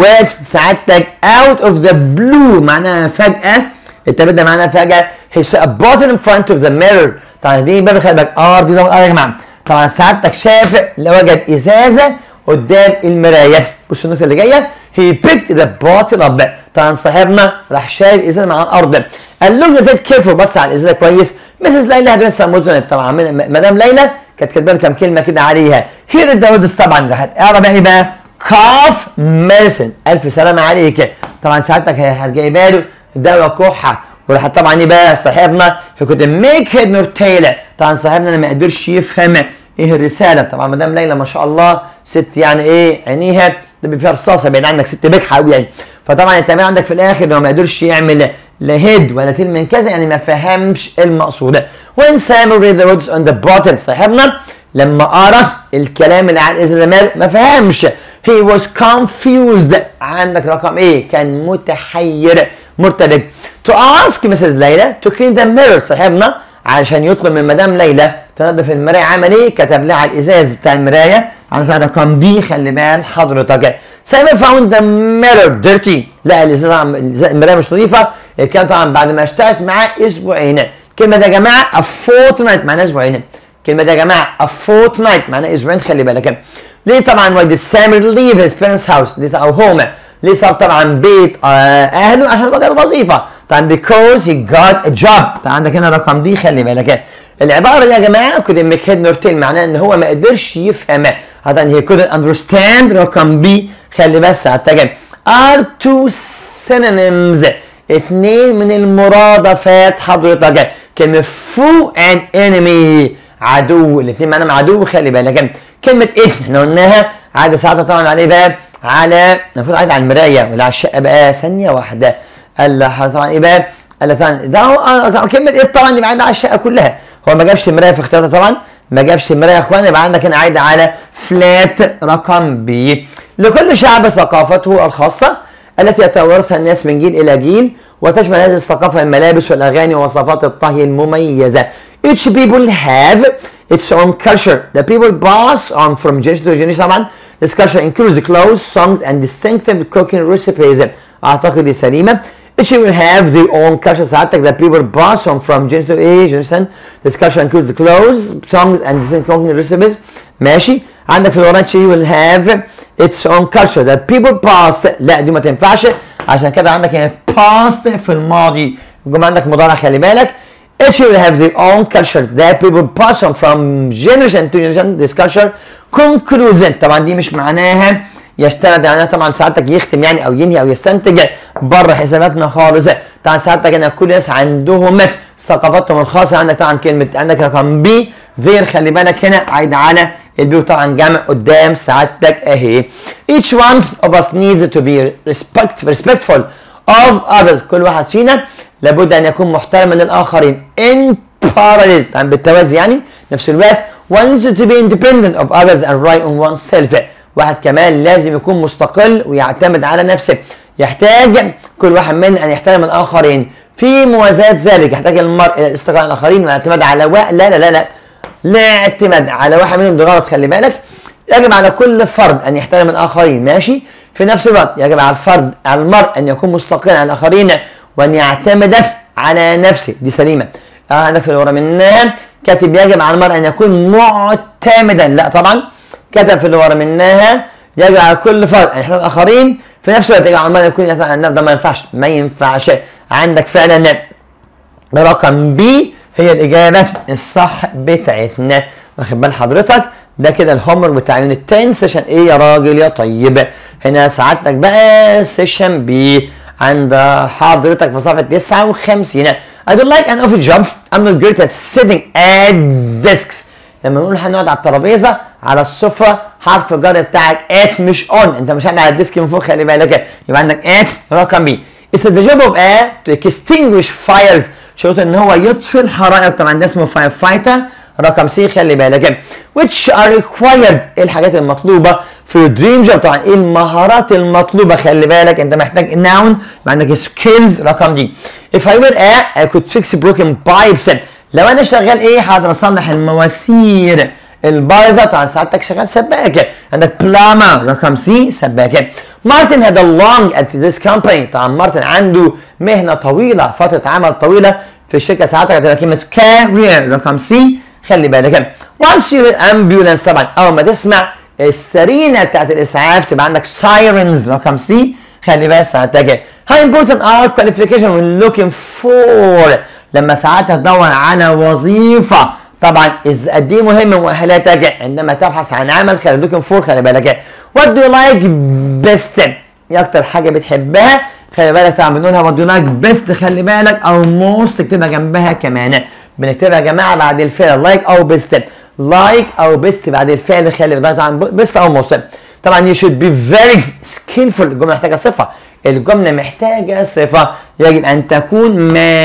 وسعادتك out of the blue معناها فجأة. التبدل ده معناها فجأة he saw a bottle in front of the mirror. طبعا دي باب خلي بالك دي يا جماعه. طبعا سعادتك شاف وجد ازازه قدام المرايه. بص النقطه اللي جايه he picked the bottle up. طبعا صاحبنا راح شايل ازازه مع الارض. قال له ده كيف بص على الازازه كويس. مسز ليلى هتنسى مدن. طبعا مدام ليلى كانت كاتبه كام كلمه كده عليها. هير الداودس طبعا راحت اقرا بقى ايه بقى كاف ميديسن. الف سلامه عليك. طبعا ساعتك جايبه له دواء كحه وراحت طبعا ايه بقى صاحبنا he could make head nor tail. طبعا صاحبنا ما قدرش يفهم ايه الرساله. طبعا مدام ليلى ما شاء الله ست يعني ايه عينيها ده فيها رصاصه بعيد عنك ست بجحه قوي يعني. فطبعا التعبير عندك في الاخر انه ما قدرش يعمل لا هيد ولا تيل من كذا يعني ما فهمش المقصود. when Samuel read the words on the bottle صاحبنا لما قرا الكلام اللي على الازازه ما فهمش. he was confused. عندك رقم ايه كان متحير مرتبك. to ask Mrs. ليلى to clean the mirror صاحبنا علشان يطلب من مدام ليلى تنظف المرايه عمل ايه كتب لها على الازاز بتاع المرايه على رقم دي. خلي بال حضرتك Samuel found the mirror dirty. لا المرايه مش نظيفه. كان طبعا بعد ما اشتغلت معاه اسبوعين. كلمه ده يا جماعه a fortnight معناها اسبوعين. كلمه ده يا جماعه a fortnight معناها اسبوعين. خلي بالك ليه طبعا why did Samuel leave his parents house ليه او home ليه صار طبعا بيت اهله عشان بقى الوظيفه. طبعا because he got a job. طبعا عندك هنا رقم دي خلي بالك. العباره دي يا جماعه couldn't make head nor tail معناها ان هو ما قدرش يفهم. هذا he couldn't understand. رقم بي خلي بس هتجي are two synonyms. اتنين من المرادفات حضرتك. كلمه foe and enemy عدو. الاثنين معناهم عدو. خلي بالك كلمه ايه احنا قلناها عاده ساعتها طبعا على ايه بقى على المفروض عايد على المرايه ولا على الشقه بقى ثانيه واحده. قال طبعا ايه بقى قال طبعا ده كلمه ايه طبعا دي عايده على الشقه كلها. هو ما جابش المرايه في اختياراتها طبعا ما جابش المرايه يا اخوان. يبقى عندك هنا عايده على فلات رقم بي. لكل شعب ثقافته الخاصه التي يتوارثها الناس من جيل الى جيل وتشمل هذه الثقافه الملابس والاغاني ووصفات الطهي المميزه. Each people have its own culture. The people pass on from generation to generation. طبعا this culture includes clothes, songs and distinctive cooking recipes. اعتقد دي سليمه. Each will have their own culture. سعادتك the people pass on from generation to generation. This culture includes clothes, songs and distinctive cooking recipes. ماشي. عندك في الورانشي will have its own culture. The people passed. لا دي ما تنفعش عشان كده عندك هنا past في الماضي. الجمله عندك مضارع خلي بالك. Each will have their own culture that people pass on from generation to generation. This culture concludes. طبعا دي مش معناها يشتغل معناها طبعا ساعتك يختم يعني او ينهي او يستنتج بره حساباتنا خالص. طبعا ساعتك هنا كل الناس عندهم ثقافتهم الخاصه. عندك طبعا كلمه عندك رقم بي غير خلي بالك هنا عايد على البي طبعا جمع قدام سعادتك اهي. Each one of us needs to be respectful of others. كل واحد فينا لابد ان يكون محترما للاخرين in parallel طبعا بالتوازي يعني نفس الوقت. one needs to be independent of others and rely on oneself. واحد كمان لازم يكون مستقل ويعتمد على نفسه. يحتاج كل واحد منا ان يحترم الاخرين. في موازاة ذلك يحتاج المرء الى الاستقلال عن الاخرين والاعتماد على لا اعتماد على واحد منهم. ده غلط خلي بالك. يجب على كل فرد ان يحترم الاخرين ماشي. في نفس الوقت يجب على الفرد على المرء ان يكون مستقلا عن الاخرين وان يعتمد على نفسه. دي سليمه. عندك في اللي ورا منها كاتب يجب على المرء ان يكون معتمدا، لا طبعا كتب في اللي ورا منها يجب على كل فرد ان يحترم الاخرين في نفس الوقت. يجب على المرء يكون يعتمد على النفس، ده ما ينفعش. عندك فعلا رقم بي هي الاجابه الصح بتاعتنا، واخد بال حضرتك؟ ده كده الهومر بتاع يونت 10 سيشن ايه يا راجل يا طيب. هنا سعادتك بقى سيشن بي عند حضرتك في صفحه 59. I don't like an office job. I'm not great at sitting at desks. لما نقول هنقعد على الترابيزه على السفره، حرف الجر بتاعك at مش on، انت مش قاعد على الديسك من فوق، خلي بالك. يبقى عندك at رقم بي. It's the job of a to extinguish fires. شروط ان هو يطفي الحرائق، طبعا ده اسمه فاير فايتر. رقم سي خلي بالك. which are required، ايه الحاجات المطلوبه في دريم جوب؟ طبعا ايه المهارات المطلوبه؟ خلي بالك انت محتاج noun، عندك سكيلز رقم دي. if I were I could fix broken pipes. لو انا شغال ايه؟ هقدر اصلح المواسير البايظه. طبعا سعادتك شغال سباك، عندك بلاما رقم سي سباك. مارتن had a long at this company. طبعا مارتن عنده مهنه طويله، فتره عمل طويله في الشركه. ساعتك هتبقى كلمه career رقم سي خلي بالك. once you ambulance، طبعا اول ما تسمع السرينه بتاعت الاسعاف تبقى عندك sirens رقم سي خلي بالك ساعتك. how important are qualification when looking for، لما ساعتها تدور على وظيفه. طبعا قد ايه مهم مؤهلاتك عندما تبحث عن عمل، خلي looking for خلي بالك. what do you like best، ايه اكتر حاجه بتحبها؟ خلي بالك طبعا بنقولها what do you like best خلي بالك، او most تكتبها جنبها كمان. بنكتبها يا جماعه بعد الفعل لايك او بيست، لايك او بيست بعد الفعل خلي بالك طبعا بيست او موست. طبعا you should be very skillful، الجمله محتاجه صفه، الجمله محتاجه صفه. يجب ان تكون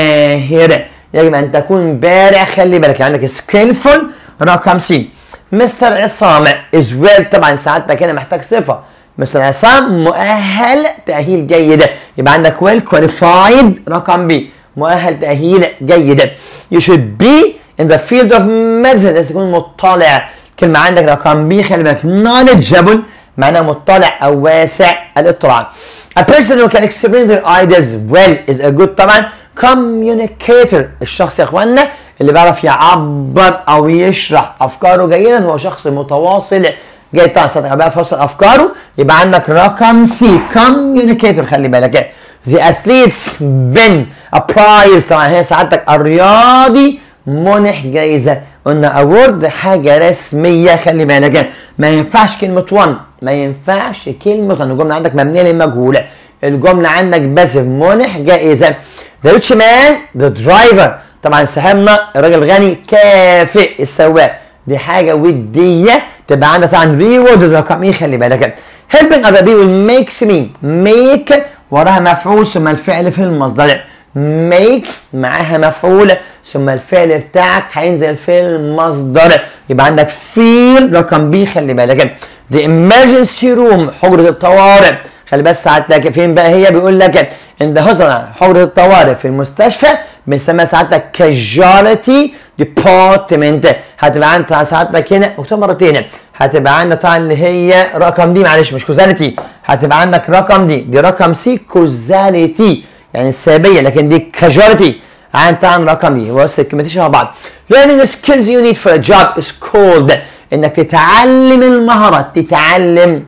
ماهر، يجب ان تكون بارع خلي بالك. عندك skillful رقم سي. مستر عصام is well، طبعا سعادتك هنا محتاج صفه. مستر عصام مؤهل تاهيل جيد، يبقى عندك well qualified رقم بي، مؤهل تأهيل جيد. You should be in the field of medicine، لازم تكون مطلع. كلمة عندك رقم بي خلي بالك knowledgeable معناه مطلع أو واسع الاطلاع. A person who can explain their ideas well is a good طبعا communicator. الشخص يا اخوانا اللي بيعرف يعبر أو يشرح أفكاره جيدا هو شخص متواصل جيد. طبعا صدق بقى فصل أفكاره، يبقى عندك رقم سي communicator خلي بالك. The athletes win a prize، طبعا هي سعادتك الرياضي منح جائزة. قلنا award حاجة رسمية خلي بالك، ما ينفعش كلمة one، ما ينفعش كلمة one. الجملة عندك مبنية للمجهول، الجملة عندك باسف منح جائزة. The rich man the driver، طبعا ساهمنا الراجل غني كافئ السواق، دي حاجة ودية تبقى عندك طبعا reward رقم ايه خلي بالك. helping other people makes me make وراها مفعول ثم الفعل في المصدر. make معاها مفعول ثم الفعل بتاعك هينزل في المصدر، يبقى عندك feel رقم بي خلي بالك. the emergency room حجرة الطوارئ، خلي بالك ساعتك فين بقى هي؟ بيقول لك in the hospital حجرة الطوارئ في المستشفى بنسميها ساعتك casualty department. هتبقى عندك ساعتك هنا مكتوب مرتين، هتبقى عندك طبعا اللي هي رقم دي معلش مش كوزاليتي، هتبقى عندك رقم دي رقم سي كوزاليتي يعني السابيه، لكن دي كاجواليتي عن طبعا رقم دي. بص الكلمتين شبه بعض. learning the skills you need for a job is called، انك تتعلم المهارات، تتعلم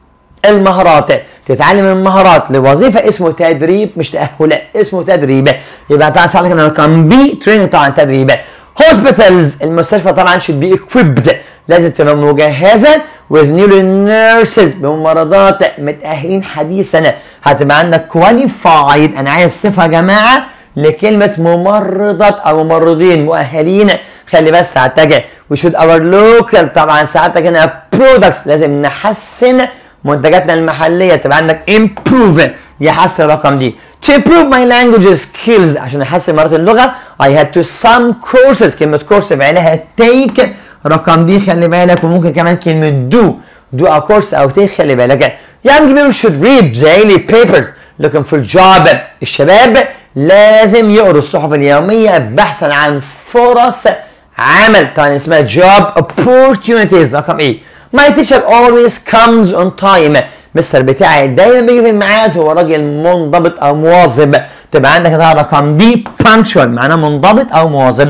المهارات لوظيفه اسمه تدريب مش تاهل، اسمه تدريب. يبقى طبعا ساعتك رقم بي تريننج طبعا تدريب. hospitals المستشفى طبعا should be equipped لازم تبقى مجهزه with new nurses بممرضات متأهلين حديثا. هتبقى عندك qualified، انا عايز صفه يا جماعه لكلمه ممرضات او ممرضين مؤهلين. خلي بس ساعتك we should our local طبعا ساعتك هنا products لازم نحسن منتجاتنا المحليه، تبقى عندك improve يحسن الرقم دي. to improve my language skills عشان احسن مهارات اللغه I had to some courses، كلمه كورس بعينها take رقم دي خلي بالك، وممكن كمان كلمه do a course او take خلي بالك. young people should read daily papers looking for job، الشباب لازم يقروا الصحف اليوميه بحثا عن فرص عمل، طبعا اسمها job opportunities رقم ايه. my teacher always comes on time، مستر بتاعي دايما بيجي في الميعاد، هو راجل منضبط او مواظب، تبقى عندك طبعا رقم دي punctual معناه منضبط او مواظب.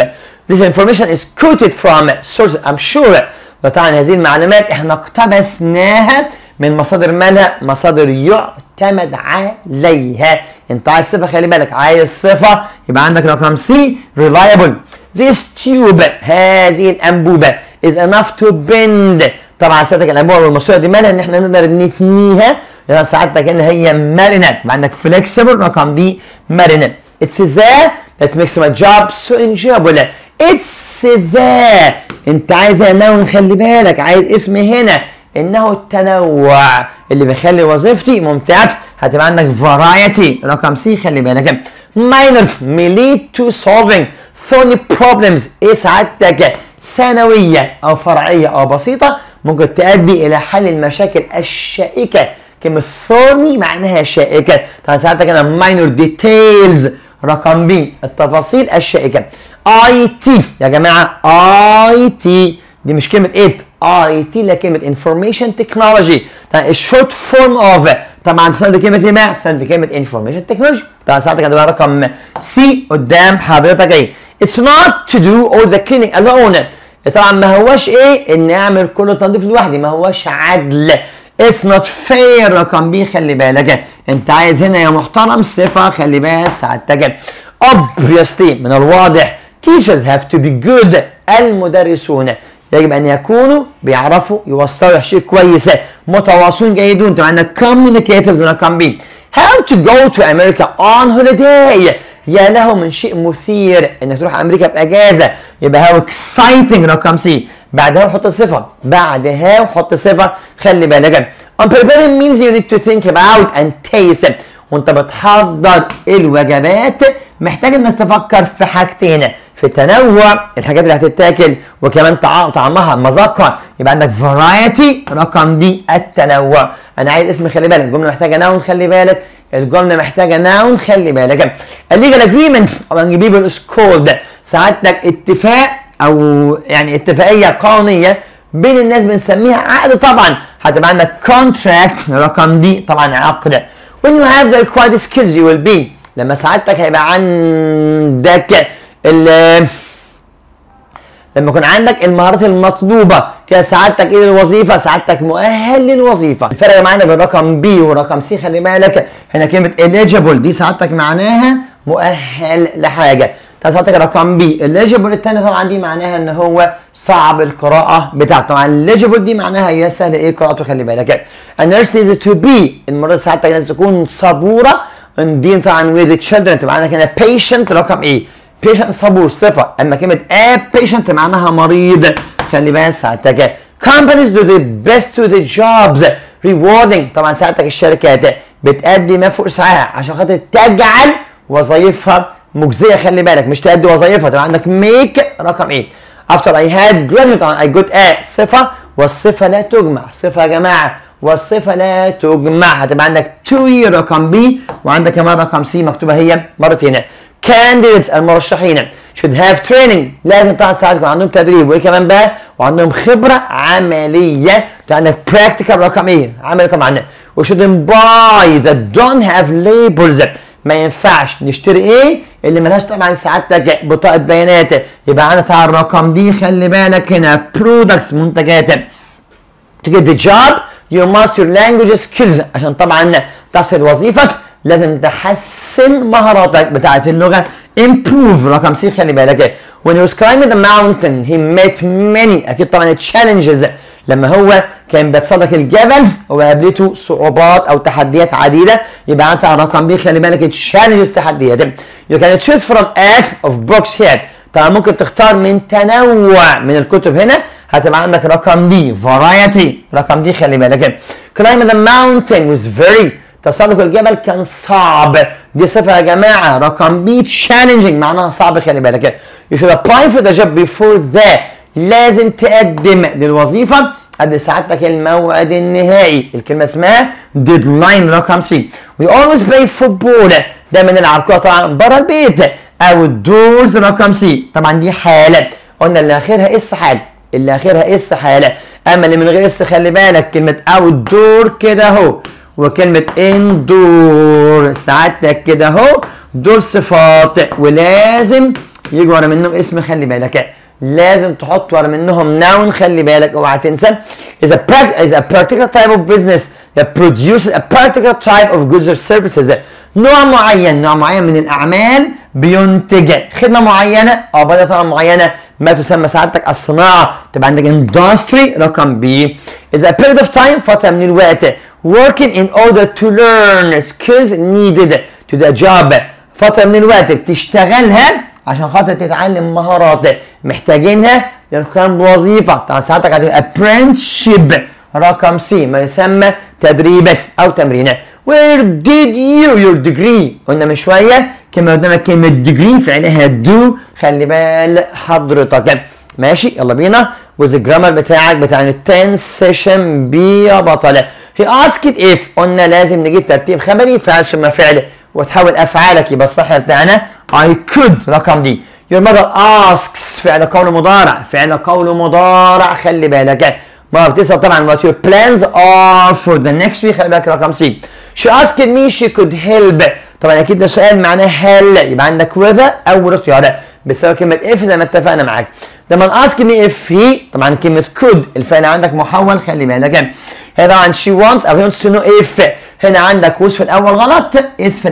This information is quoted from sources. I'm sure. وطبعا هذه المعلومات احنا اقتبسناها من مصادر مالها؟ مصادر يعتمد عليها. انت عايز صفة، خلي بالك، عايز صفة يبقى عندك رقم سي reliable. This tube، هذه الأنبوبة is enough to bend. طبعا ساعتك الأنبوبة والماسورة دي مالها؟ ان احنا نقدر نتنيها، لأن ساعتك ان هي مرنة، يبقى عندك flexible رقم دي مرنة. It's that makes my job so enjoyable. It's that انت عايزها نون، خلي بالك، عايز اسم هنا انه التنوع اللي بيخلي وظيفتي ممتعة. هتبقى عندك variety رقم سي، خلي بالك. minor may lead to solving thorny problems. ايه سعادتك؟ ثانوية او فرعية او بسيطة ممكن تؤدي الى حل المشاكل الشائكة. كلمة thorny معناها شائكة. طبعا سعادتك انا minor details رقم بي، التفاصيل الشائكة. اي تي يا جماعة، اي تي دي مش كلمة ايه، اي تي لا كلمة انفورميشن تكنولوجي. طبعا الشورت فورم اوف، طبعا تستخدم كلمة ايه بقى؟ تستخدم كلمة انفورميشن تكنولوجي. طبعا ساعتك هتبقى رقم سي قدام حضرتك ايه. It's not to do all the cleaning alone. طبعا ما هوش ايه ان اعمل كل التنظيف لوحدي، ما هوش عدل. It's not fair رقم بي، خلي بالك. انت عايز هنا يا محترم صفة، خلي بالك سعادتك. Obviously من الواضح teachers have to be good. المدرسون يجب ان يكونوا بيعرفوا يوصلوا شيء كويس، متواصلون جيدون. انت عندك communicators رقم بي. How to go to America on holiday. يا له من شيء مثير انك تروح امريكا باجازه، يبقى how exciting رقم سي. بعدها وحط صفه، بعدها وحط صفه، خلي بالك. On preparing means you need to think about and taste. وانت بتحضر الوجبات محتاج انك تفكر في حاجتين، في تنوع الحاجات اللي هتتاكل وكمان طعمها مذاقها. يبقى عندك variety رقم دي، التنوع. انا عايز اسم، خلي بالك. الجمله محتاجه ناون، خلي بالك. الجمله محتاجه ناون، خلي بالك. الليجل اجريمنت among people is called. ساعتك اتفاق او يعني اتفاقيه قانونيه بين الناس بنسميها عقد. طبعا هتبقى عندك contract رقم دي، طبعا عقد. when you have the required skills you will be. لما سعادتك هيبقى عندك لما يكون عندك المهارات المطلوبة كده سعادتك ايه للوظيفة؟ سعادتك مؤهل للوظيفة. الفرق معانا بين رقم بي ورقم سي، خلي بالك. هنا كلمة eligible دي سعادتك معناها مؤهل لحاجة. سعادتك رقم بي. eligible التانية طبعا دي معناها ان هو صعب القراءة بتاعته. طبعا eligible دي معناها هي سهل ايه قراءته، خلي بالك. a nurse needs to be. المرة سعادتك لازم تكون صبورة. دي طبعا with the children تبقى عندك هنا patient رقم ايه؟ patient صبور صفة. اما كلمة a patient معناها مريض، خلي بالك ساعتك. companies do the best to the jobs rewarding. طبعا ساعتك الشركات بتأدي ما فوق سعيها عشان خاطر تجعل وظائفها مجزية، خلي بالك، مش تأدي وظائفها. طبعا عندك make رقم ايه. after I had graduated طبعا I got a صفة، والصفة لا تجمع. صفة يا جماعة والصفة لا تجمع. هتبقى عندك to year رقم بي، وعندك كمان رقم سي مكتوبة هي مرتين. candidates المرشحين should have training. لازم طبعا ساعات يكون عندهم تدريب، وايه كمان بقى؟ وعندهم خبرة عملية. عندك practical رقم ايه؟ عملي طبعا. و shouldn't buy that don't have labels. ما ينفعش نشتري ايه اللي ملهاش طبعا سعادتك بطاقة بيانات. يبقى عندك طبعا الرقم دي، خلي بالك هنا products منتجات. to get the job you must your language skills. عشان طبعا تصل وظيفك لازم تحسن مهاراتك بتاعة اللغة. improve رقم سي، خلي بالك. when he was climbing the mountain he met many. اكيد طبعا challenges لما هو كان بيتسلق الجبل وقابلته صعوبات او تحديات عديدة. يبقى انت على رقم بي، خلي بالك challenges تحديات. you can choose from a of books here. طبعا ممكن تختار من تنوع من الكتب. هنا هتبقى عندك رقم دي variety رقم دي، خلي بالك. climbing the mountain was very. تسلق الجبل كان صعب، دي صفة يا جماعة رقم بي challenging معناها صعب، خلي بالك. you should apply for the job before that. لازم تقدم للوظيفة قبل ساعتك الموعد النهائي. الكلمة اسمها deadline رقم سي. we always play football. دايما نلعب كورة طبعا بره البيت. outdoors رقم سي. طبعا دي حالة، قلنا اللي اخرها اس حالة، اللي اخرها اس حالة. اما اللي من غير اس خلي بالك كلمة outdoor كده اهو، وكلمة indoor ساعتك كده اهو، دول صفات ولازم يجي ورا منهم اسم خلي بالك. لازم تحط ورا منهم noun خلي بالك اوعى تنسى. is a particular type of business that produces a particular type of goods or services. نوع معين من الاعمال بينتج خدمه معينه او بدأ طبعا معينه ما تسمى سعادتك الصناعه. تبقى عندك industry رقم بي. is a period of time فتره من الوقت working in order to learn skills needed to the job. فتره من الوقت بتشتغلها عشان خاطر تتعلم مهارات محتاجينها للقيام بوظيفه. طبعا ساعتك هتبقى apprenticeship رقم سي ما يسمى تدريب او تمرين. Where did you your degree؟ قلنا من شويه كلمه قدامك كلمه degree فعلها do خلي بال حضرتك. ماشي يلا بينا جزء الجرامر بتاعك بتاع التن سيشن بي يا بطل. he asked if قلنا لازم نجيب ترتيب خبري فعل ثم فعل وتحول افعالك يبقى الصح بتاعنا I could رقم دي. your mother asks فعل قول مضارع خلي بالك. ما بتسأل طبعا what your plans are for the next week خلي بالك رقم سي. she asked me she could help طبعا اكيد ده سؤال معناه هل يبقى عندك whether اول اختيار بتساوي كلمه if زي ما اتفقنا معاك. لما ask me if he طبعا كلمه could الفعل عندك محول خلي بالك. هنا طبعا she wants او wants to know if هنا عندك was في الاول غلط is في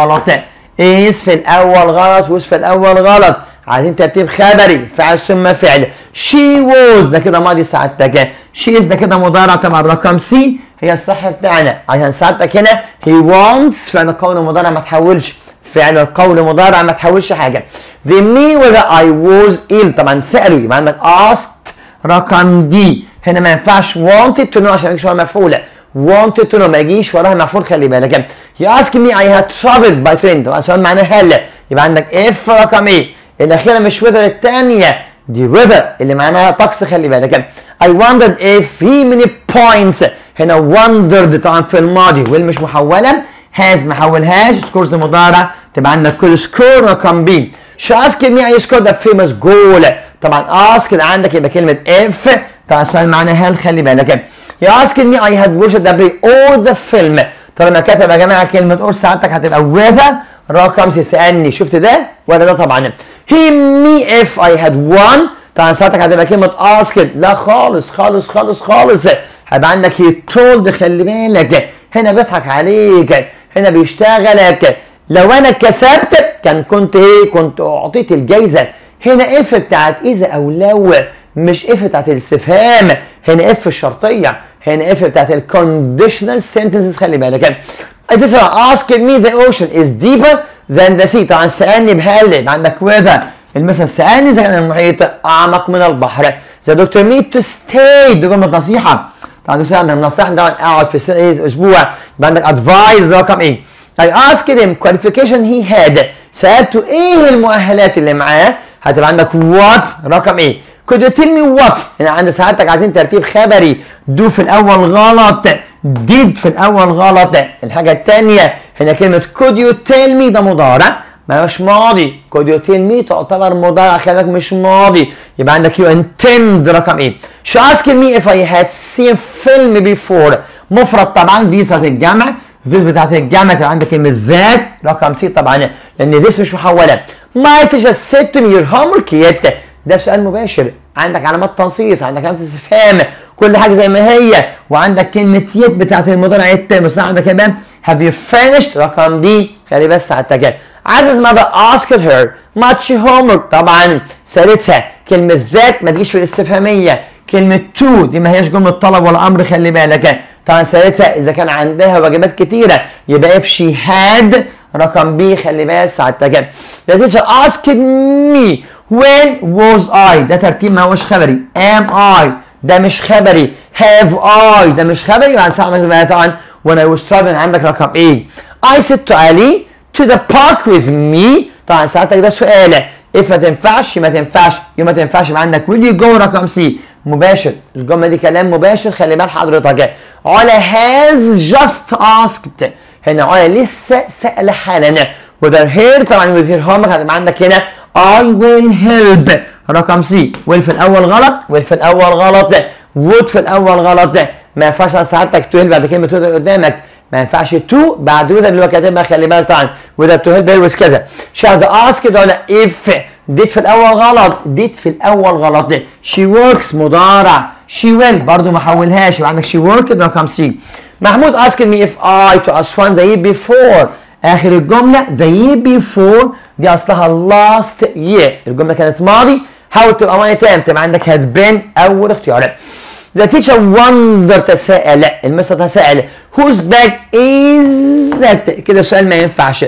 الاول غلط عايزين ترتيب خبري فعل ثم فعل. she was ده كده ماضي سعادتك. she is ده كده مضارع طبعا رقم سي هي الصح بتاعنا عشان سعادتك هنا he wants فعل قول مضارع ما تحولش حاجه. they me whether I was ill طبعا سألوا يبقى عندك asked رقم دي. هنا ما ينفعش wanted to know عشان ما يجيش وراها مفعوله. wanted to know ما يجيش وراها مفعول خلي بالك. he asked me I had traveled by train طبعا سؤال معناه هل يبقى عندك if رقم ايه الاخيره مش weather الثانيه دي weather اللي معناها طقس خلي بالك. I wondered if he many points هنا wondered طبعا في الماضي واللي مش محوله has ما حولهاش سكورز مضارع تبقى عندك كل سكور رقم بي. she asked me I scored a famous goal طبعا asked عندك يبقى كلمه if طبعا السؤال معناه هل خلي بالك. he asked me I had watched the play or the film طالما كتب يا جماعه كلمه اور ساعتك هتبقى whether رقم سي. سالني شفت ده ولا ده طبعا. he me if I had won طبعا ساعتك هتبقى كلمه asked لا خالص هيبقى عندك he told خلي بالك. هنا بيضحك عليك هنا بيشتغلك. لو انا كسبت كنت اعطيت الجايزه. هنا اف بتاعت اذا او لو مش اف بتاعت الاستفهام. هنا اف الشرطيه هنا اف بتاعت الكونديشنال سنتنسز خلي بالك. asked me the ocean is deeper than the sea طبعا سألني بهل عندك whether المثل سألني اذا كان المحيط اعمق من البحر. the doctor need to stay دي جمله نصيحه طبعا دكتور عندك نصيحه طبعا اقعد في اسبوع يبقى عندك advice رقم ايه. I asked him qualification he had سألته ايه المؤهلات اللي معاه هتبقى عندك what رقم ايه. could you tell me what هنا عند سعادتك عايزين ترتيب خبري. do في الاول غلط did في الاول غلط. الحاجه الثانيه هنا كلمه could you tell me ده مضارع مش ماضي. could you tell me تعتبر مضارع خلي بالك مش ماضي يبقى عندك you intend رقم ايه. she asked me if I had seen film before مفرد طبعا ذي صيغه الجمع ذيس بتاعت الجمع تبقى عندك كلمه ذات رقم سي طبعا لان ذيس مش محوله. my teacher said to me your homework yet ده سؤال مباشر عندك علامات تنصيص عندك علامات استفهام كل حاجه زي ما هي وعندك كلمه يت بتاعت المضارع التام بس عندك كمان have you finished رقم دي خلي بس على التجارب. عزيز mother asked her much homework طبعا سالتها كلمه ذات ما تجيش في الاستفهاميه. كلمه تو دي ما هياش جمله طلب ولا امر خلي بالك. طبعا سالتها اذا كان عندها واجبات كتيره يبقى if she had رقم بي خلي بالك ساعتها. the teacher asked me when was I ده ترتيب ما هوش خبري. am I ده مش خبري. have I ده مش خبري يبقى ساعتها طبعا when I was traveling عندك رقم ايه. I said to Ali to the park with me طبعا ساعتك ده سؤال if ما تنفعش يبقى ما تنفعش يبقى عندك will you go رقم سي مباشر. الجمله دي كلام مباشر خلي بال حضرتك. علا has just asked هنا علا لسه سأل حالا whether her طبعا with her homework هتبقى عندك هنا I will help رقم سي. will في الاول غلط would في الاول غلط ما ينفعش ساعتك to help بعد كلمه to قدامك ما ينفعش تو بعد وذا اللي هو كاتبها خلي بالك طبعا وذا تو هيلب with كذا. she had asked ولا if did في الاول غلط. did في الاول غلط. she works مضارع. she will برضو ما حولهاش، يبقى عندك she worked رقم سي. محمود asked me if I to Aswan the year before. اخر الجمله the year before دي اصلها last year، الجمله كانت ماضي، حاول تبقى ماضي تام، تبقى عندك had been اول اختيار. The teacher wondered تساءل، المستر تساءل whose bag is that؟ كده سؤال ما ينفعش.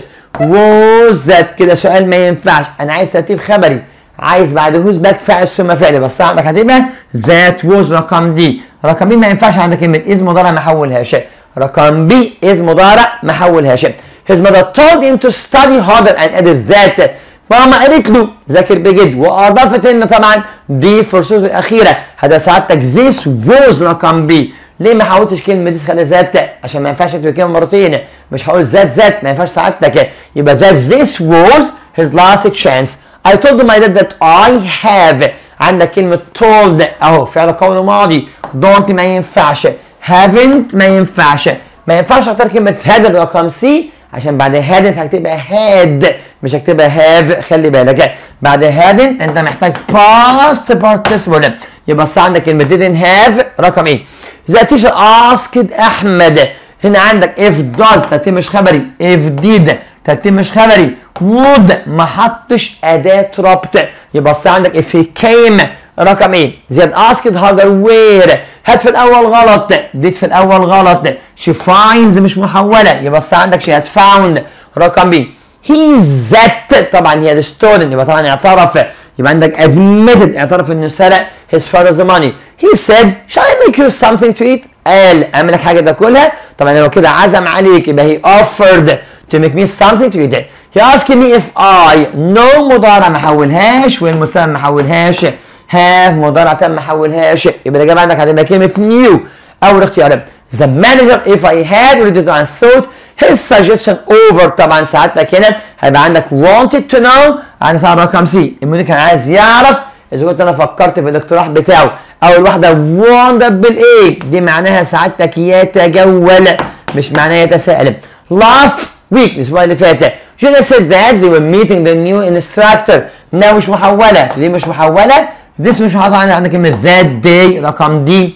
was that كده سؤال ما ينفعش، انا عايز ترتيب خبري، عايز بعد whose bag فاعل ثم فعل، بس عندك هتبقى that was رقم دي. رقم بي ما ينفعش، عندك كلمه is مضارع ما حولهاش. رقم بي is مضارع ما حولهاش. his mother told him to study harder and added that. ماما قالت له ذاكر بجد، واضافت لنا طبعا دي في الرصوص الاخيره، هذا سعادتك this was رقم بي. ليه ما حاولتش كلمه دي تخلي ذات؟ عشان ما ينفعش تكتب كلمه مرتين، مش هقول ذات ما ينفعش سعادتك، يبقى that this was his last chance. I told my dad that I have. عندك كلمه told اهو فعل قول ماضي. don't ما ينفعش. haven't ما ينفعش. ما ينفعش اختار كلمه had رقم سي، عشان بعد hadn't هكتبها had مش هكتبها have. خلي بالك بعد hadn't انت محتاج past participle، يبقى صح عندك كلمه didn't have رقم ايه. The teacher asked احمد. هنا عندك if does ترتيب مش خبري، if did ترتيب مش خبري، would ما حطش اداه ربط، يبقى صح عندك if he came رقم ايه. زياد asked هاجر where. had في الاول غلط، did في الاول غلط. she finds مش محوله، يبقى صح عندك she had found رقم بي. he that طبعا هي the student، يبقى طبعا اعترف، يبقى عندك admitted اعترف انه سرق his father's money. he said shall I make you something to eat؟ قال اعمل لك حاجه تاكلها. طبعا لو كده عزم عليك يبقى he offered to make me something to eat. he asked me if I no مضارع ما حولهاش، والمستقبل ما حولهاش. have مضارع تام ما حولهاش، يبقى الاجابه عندك هتبقى كلمه new اول اختيار. the manager if I had read it and thought his suggestion over. طبعا ساعتك هنا هيبقى عندك wanted to know، عندك طبعا رقم سي، المدير كان عايز يعرف اذا كنت انا فكرت في الاقتراح بتاعه. اول واحده wondered بالايه، دي معناها سعادتك يتجول مش معناها يتساءل. last week الاسبوع اللي فات Jenna said that they were meeting the new instructor. انها مش محوله، ليه مش محوله؟ this مش محوله، عندك كلمه that day رقم دي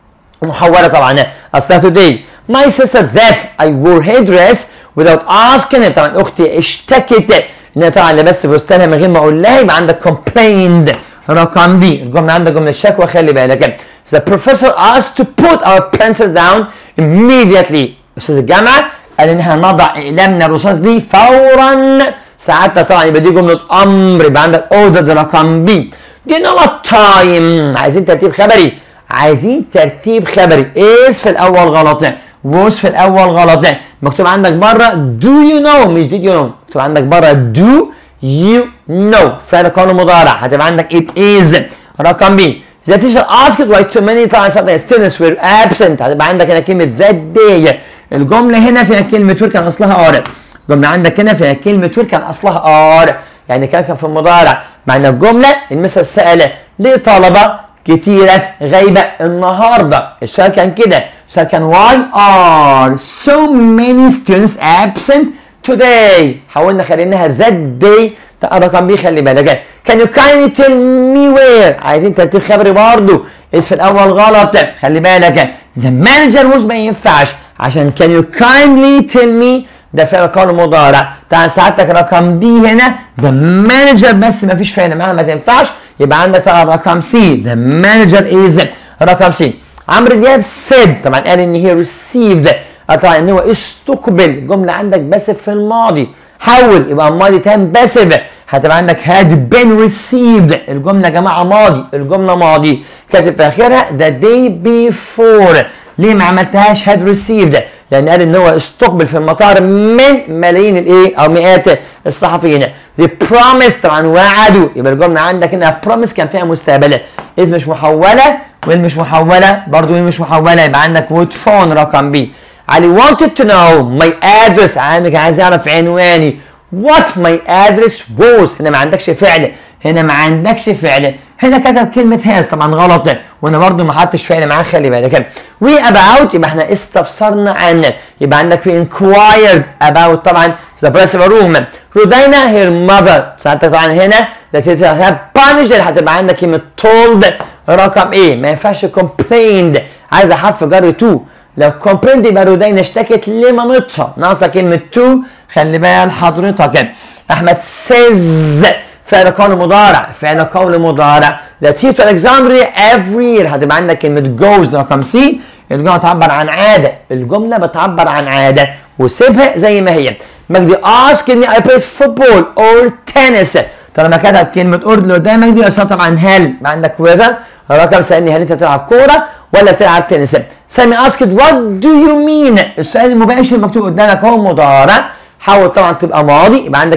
محوله طبعا اصلها today. my sister that I wore her dress without asking. طبعا اختي اشتكت انها طبعا لبست فستانها من غير ما اقول لها، يبقى عندك complained رقم دي. الجمله عندك جمله شكوى، خلي بالك. the professor asked to put our pencil down immediately. استاذ الجامعه قال ان احنا نضع اقلامنا الرصاص دي فورا. ساعتها طبعا يبقى دي جمله امر، يبقى عندك ordered رقم بي. do you know what time؟ عايزين ترتيب خبري، عايزين ترتيب خبري. is في الاول غلط، was في الاول غلط. مكتوب عندك بره do you know مش did you know، مكتوب عندك بره do you know فعل قول مضارع، هتبقى عندك it is رقم بي. the teacher asked why too many times the students were absent. هتبقى عندك هنا كلمه that day. الجمله هنا فيها كلمه were كان اصلها ار. الجمله عندك هنا فيها كلمه were كان اصلها ار، يعني كان في المضارع. معنى الجمله المثل سأل ليه طلبه كتيره غايبه النهارده. السؤال كان كده، السؤال كان why are so many students absent today. حاولنا خليناها that day رقم بي. خلي بالك can you kindly tell me where. عايزين ترتيب خبري برضه، اس في الاول غلط، خلي بالك. the manager was ما ينفعش عشان can you kindly tell me ده فعل قول مضارع. طبعا ساعتك رقم دي هنا the manager بس ما فيش فعل معاها ما تنفعش، يبقى عندك طبعا رقم سي the manager is رقم سي. عمرو دياب said طبعا قال ان هي received، طبعا ان هو استقبل. جمله عندك باسف في الماضي، حول يبقى الماضي تام باسف، هتبقى عندك had been received. الجمله يا جماعه ماضي، الجمله ماضي، كاتب في اخرها the day before. ليه ما عملتهاش had received؟ لان قال ان هو استقبل في المطار من ملايين الايه او مئات الصحفيين. the promise طبعا وعدوا، يبقى الجمله عندك هنا promise كان فيها مستقبل، is مش محوله، وين مش محوله برضه، وين مش محوله، يبقى عندك would phone رقم بي. علي wanted to know my address، عايز يعرف عنواني. what my address was. هنا ما عندكش فعل، هنا ما عندكش فعل، هنا كتب كلمة has طبعا غلط، وانا برضو ما حطش فعل معاه، خلي بالك. we about يبقى احنا استفسرنا عن، يبقى عندك في inquired about طبعا the price of a room. رودينا her mother. ساعتها طبعا هنا ده punished اللي هتبقى عندك كلمة told رقم ايه؟ ما ينفعش complained، عايزة حرف جر to. لو complained يبقى رودينا اشتكت لمامتها، ناقصة كلمة to. خلي بال حضرتك. أحمد says فعل قول مضارع، فعل قول مضارع. that he to Alexandria every year هتبقى عندك كلمة goes رقم سي. الجملة بتعبر عن عادة، الجملة بتعبر عن عادة وسيبها زي ما هي. مجدي ask me I play football or tennis. طالما كتب كلمة or اللي قدامك دي أصلا طبعا هل عندك whether. رقم سألني هل أنت بتلعب كورة ولا بتلعب تنس. سامي asked what do you mean. السؤال المباشر المكتوب قدامك هو مضارع، حاول طبعا تبقى ماضي يبقى عندك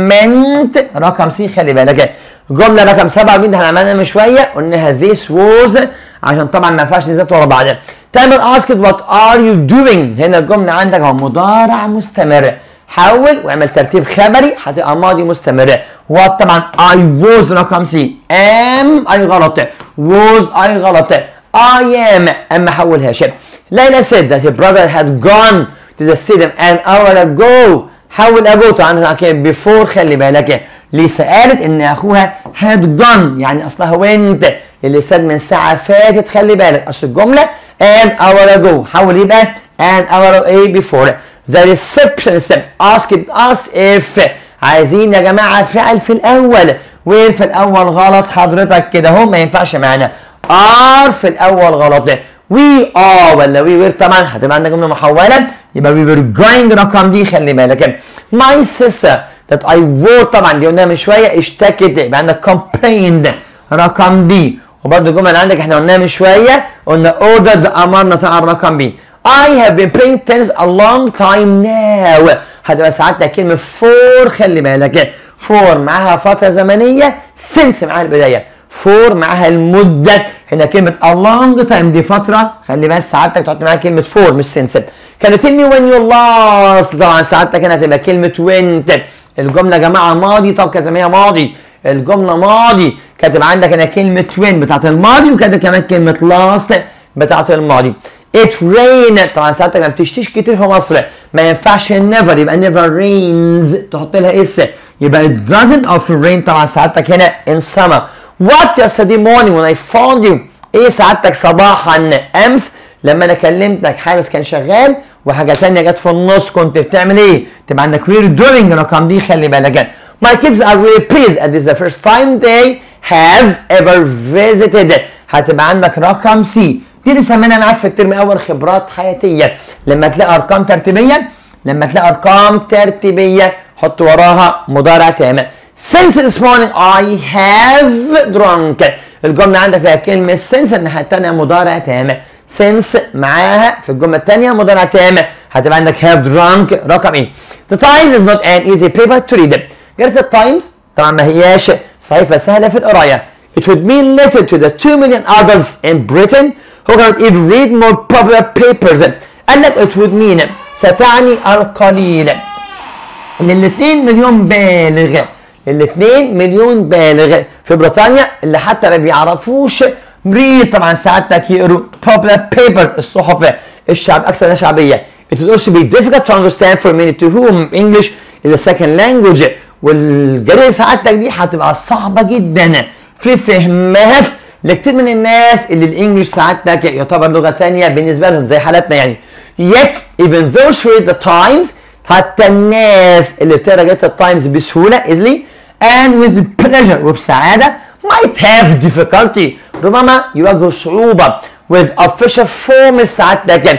meant رقم سي. خلي بالك الجملة رقم 7 مين اللي عملناها من شوية قلناها this was عشان طبعا ما ينفعش نزلت ورا بعض. تعمل asked what are you doing. هنا الجملة عندك هو مضارع مستمر، حاول واعمل ترتيب خبري هتبقى ماضي مستمر. what طبعا I was رقم سي. am I غلط، was I غلط، I am اما حولهاش. ليلى said that her brother had gone to the stadium an hour ago. حول ago طبعا كان before. خلي بالك ليسا قالت ان اخوها had gone يعني اصلها went، اللي ساد من ساعة فاتت. خلي بالك اصل الجملة an hour ago، حول يبقى an hour before. The receptionist asked us if عايزين يا جماعة فعل في الأول. وين في الأول غلط حضرتك كده اهو ما ينفعش معانا. are في الأول غلط. we are ولا we were طبعا هتبقى عندنا جملة محولة يبقى we were going رقم دي. خلي بالك my sister that I wore طبعا دي قلناها من شوية اشتكت يبقى عندك complained رقم دي. وبرده الجملة اللي عندك احنا قلناها من شوية قلنا ordered أمرنا طبعا رقم بي. I have been playing tennis a long time now. هتبقى ساعتها كلمة for. خلي بالك for معاها فترة زمنية، since معاها البداية، for معاها المدة. هنا كلمة a long time دي فترة، خلي بالك ساعتك تحط معاها كلمة for مش since. كانوا tell me when you lost طبعا ساعتك هنا هتبقى كلمة went. الجملة يا جماعة ماضي، طب كذا ما هي ماضي، الجملة ماضي. كاتب عندك هنا كلمة when بتاعت الماضي وكاتب كمان كلمة last بتاعت الماضي. It rain طبعا ساعتك ما بتشتيش كتير في مصر ما ينفعش never يبقى never rains تحط لها اس يبقى it doesn't often rain طبعا ساعتك هنا in summer. What yesterday morning when I found you. ايه ساعتك صباحا امس لما انا كلمتك حدث كان شغال وحاجه ثانيه جت في النص كنت بتعمل ايه؟ تبقى عندك we're doing رقم دي. خلي بالك my kids are really pleased at this the first time they have ever visited. هتبقى عندك رقم سي. دي اللي سميناها معاك في الترم الاول خبرات حياتيه. لما تلاقي ارقام ترتيبيه حط وراها مضارع تام. Since this morning I have drunk. الجمله عندك فيها كلمه since الناحيه الثانيه مضارع تام. since معاها في الجمله الثانيه مضارع تام هتبقى عندك have drunk رقم ايه. The Times is not an easy paper to read. جريدة التايمز طبعا ما هياش صحيفه سهله في القرايه. It would mean little to the 2 million adults in Britain who cannot even read more popular papers. قال لك it would mean ستعني القليل لل 2 مليون بالغ، ال 2 مليون بالغ في بريطانيا اللي حتى ما بيعرفوش read طبعا ساعتك يقروا popular papers الصحف الشعب اكثر شعبيه. It would also be difficult to understand for many to whom English is a second language. والجريدة ساعتك دي هتبقى صعبه جدا في فهمها لكتير من الناس اللي الانجليش ساعتك يعتبر لغه ثانيه بالنسبه لهم زي حالتنا يعني. Yet even those who read the Times حتى الناس اللي بتقرا جريدة التايمز بسهوله easily and with pleasure وبسعاده might have difficulty ربما يواجهوا صعوبه with official forms ساعتك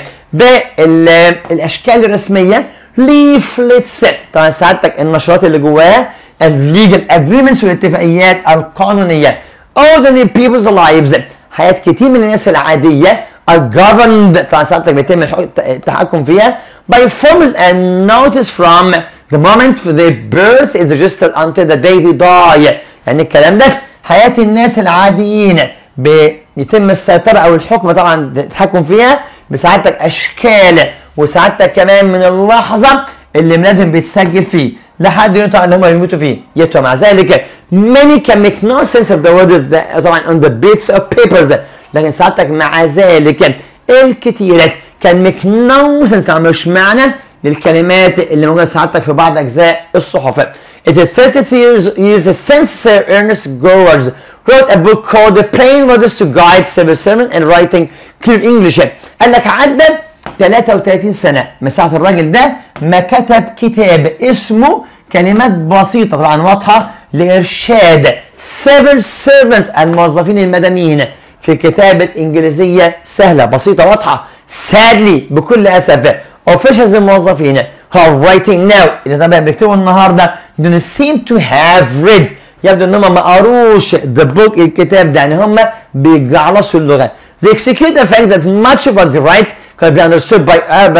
بالاشكال الرسميه leaflets طبعا ساعتك النشرات اللي جواها and legal agreements والاتفاقيات القانونيه. Ordinary people's lives حياة كتير من الناس العادية are governed طبعا ساعتك بيتم التحكم فيها by forms and notice from the moment their birth is registered until the day they die. يعني الكلام ده حياة الناس العاديين بيتم السيطرة أو الحكم طبعا التحكم فيها بساعتك أشكال وساعتك كمان من اللحظة اللي ميلادهم بيتسجل فيه لحد يوم طبعا اللي هم يموتوا فيه. Yet مع ذلك many can make no sense of the word طبعا on the bits of papers لكن ساعتك مع ذلك الكثير can make no sense طبعا مش معنى للكلمات اللي موجوده سعادتك في بعض اجزاء الصحف. It is 30 years since Sir Ernest Gowers wrote a book called The Plain Words to Guide Civil Servant and Writing Clear English. قال لك عدى 33 سنه من ساعه الراجل ده ما كتب كتاب اسمه كلمات بسيطه طبعا واضحه لارشاد Civil Servants الموظفين المدنيين في كتابه انجليزيه سهله بسيطه واضحه. Sadly بكل اسف officials الموظفين who are writing now اللي طبعا بيكتبوا النهارده don't seem to have read يبدو ان هم ما قروش the book الكتاب ده، يعني هم بيجعلصوا اللغه. They execute the fact that much of what they write can be understood by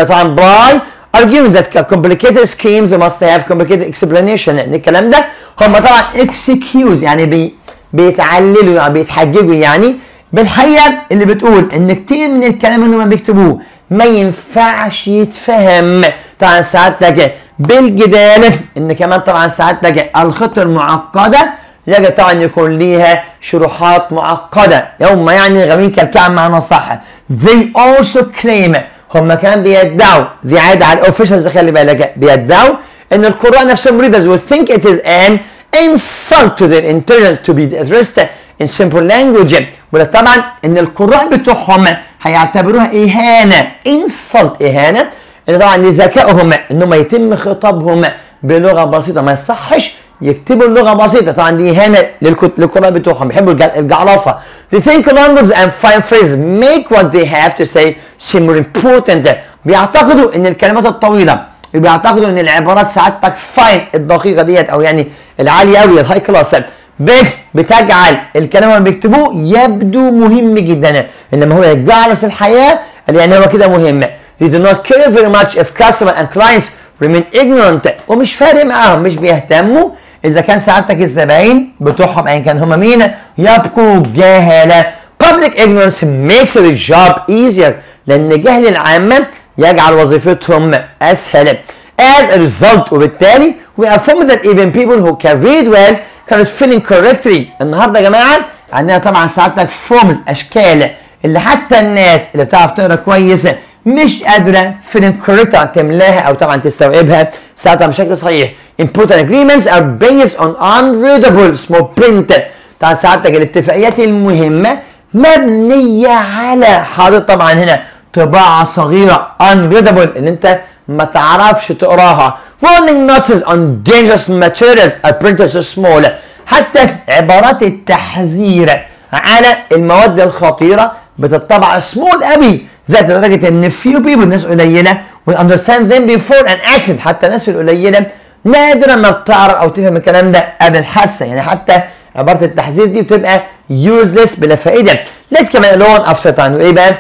arguing that complicated schemes must have complicated explanation. ان الكلام ده هم طبعا excuse يعني بيتعللوا يعني بيتحججوا يعني بالحقيقه اللي بتقول ان كتير من الكلام اللي هم بيكتبوه ما ينفعش يتفهم طبعا سعادتك بالجدال. ان كمان طبعا سعادتك الخطه المعقده يجب طبعا يكون ليها شروحات معقده يوم يعني غاويين كالكعب معنا صح. They also claim هم كمان بيدعوا دي عاده على الاوفيشالز خلي بالك بيدعوا ان القراء نفسهم readers will think it is an insult to their intelligence to be addressed in simple language. وده طبعا ان القراء بتوعهم هيعتبروها اهانه insult اهانه ان طبعا لذكائهم انهم يتم خطابهم بلغه بسيطه ما يصحش يكتبوا اللغه بسيطه طبعا دي اهانه للقراء بتوعهم بيحبوا الجعلصه. They think language and fine phrases make what they have to say seem more important. بيعتقدوا ان الكلمات الطويله بيعتقدوا ان العبارات سعادتك فاين الدقيقه ديت او يعني العاليه قوي الهاي كلاس بتجعل الكلام اللي بيكتبوه يبدو مهم جدا انما هو يجعلص الحياه اللي يعني هو كده مهم. They do not care very much if customers and clients remain ignorant. ومش فارق معاهم مش بيهتموا اذا كان سعادتك الزباين بتوعهم ايا كان هم مين يبقوا جهله. Public ignorance makes the job easier لان جهل العامه يجعل وظيفتهم اسهل. As a result وبالتالي we affirm that even people who can read well cannot fill correctly. النهارده يا جماعه عندنا طبعا سعادتك فورمز اشكال اللي حتى الناس اللي بتعرف تقرا كويس مش قادره فيلم كوريكت تملاها او طبعا تستوعبها ساعتها بشكل صحيح. Important agreements are based on unreadable small print. طبعا ساعتك الاتفاقيات المهمه مبنيه على حاضر طبعا هنا طباعه صغيره unreadable اللي انت ما تعرفش تقراها. Warning notices on dangerous materials are printed so small. حتى عبارات التحذير على المواد الخطيره بتطبع سمول قوي ذات لدرجه ان few people ناس قليله will understand them before an accident. حتى الناس القليله نادرا ما بتعرف او تفهم الكلام ده قبل الحادثه يعني حتى عباره التحذير دي بتبقى useless بلا فائده. لقيت كمان لون افتر وايه بقى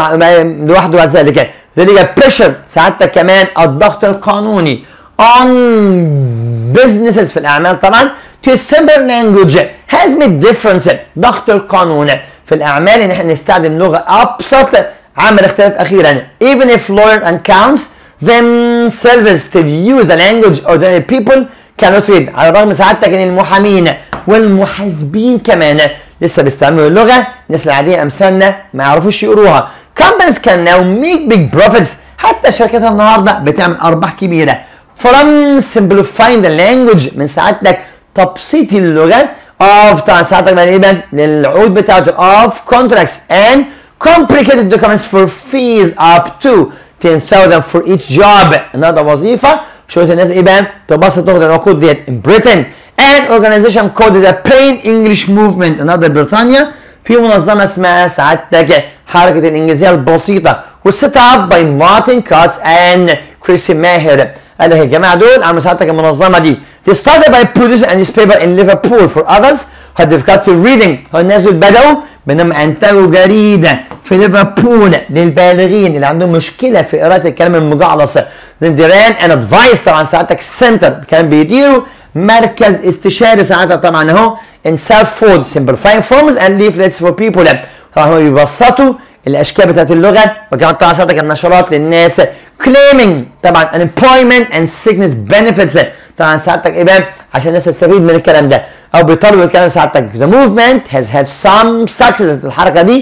لوحده بعد ذلك ذلك pressure سعادتك كمان الضغط القانوني on businesses في الاعمال طبعا to simple language has made difference. ضغط القانون في الاعمال ان احنا نستخدم لغه ابسط عمل اختلاف اخيرا. Even if lawyer accounts themselves to use the language ordinary people cannot read. على الرغم سعادتك ان المحامين والمحاسبين كمان لسه بيستعملوا اللغه الناس العاديه امثالنا ما يعرفوش يقروها. Companies can now make big profits. حتى الشركات النهارده بتعمل ارباح كبيره from simplifying the language من سعادتك تبسيط اللغه of طبعا ساعتك تقريبا للعقود بتاعته of contracts and complicated documents for fees up to 10,000 for each job. النهارده وظيفه شويه الناس ايه بقى تبسط تاخد العقود ديت. In Britain an organization called the Plain English Movement النهارده بريطانيا في منظمه اسمها سعادتك حركه الانجليزيه البسيطه وست اب باي مارتن كاتس اند كريسي ماهر. قال لك يا جماعه دول عملوا سعادتك المنظمه دي. They started by producing a newspaper in Liverpool for others who had difficulty reading. هو الناس دول بدأوا بأنهم أنتجوا جريدة في ليفربول للبالغين اللي عندهم مشكلة في قراءة الكلام المجعلص. Then they ran an advice طبعا ساعتك سنتر كان بيديروا مركز استشاري ساعتها طبعا اهو in Salford simplifying forms and leaflets for people. طبعا هم بيبسطوا الاشكال بتاعت اللغه وكمان طبعا ساعتها النشرات للناس claiming طبعا unemployment and sickness benefits. طبعا ساعتك ايه بقى عشان الناس تستفيد من الكلام ده او بيطالبوا الكلام ساعتك. The movement has had some success. الحركه دي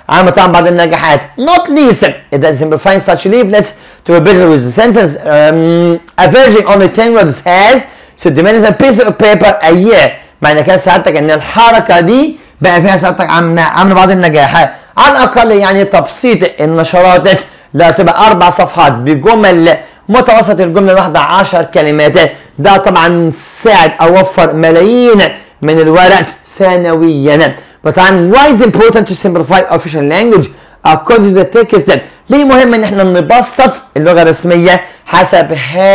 عامل طبعا بعض النجاحات. Not least it does simplifying such leaflets to be better with the sentence. Averaging only 10 words has so diminish a piece of paper a year. معنى كده سعادتك ان الحركه دي بقى فيها سعادتك عامله بعض النجاحات. على الاقل يعني تبسيط النشرات لا تبقى 4 صفحات بجمل متوسط الجمله الواحده 10 كلمات. ده طبعا ساعد او وفر ملايين من الورق سنويا. وطبعا why is important to simplify official language according to the text. ليه مهم ان احنا نبسط اللغه الرسميه حسب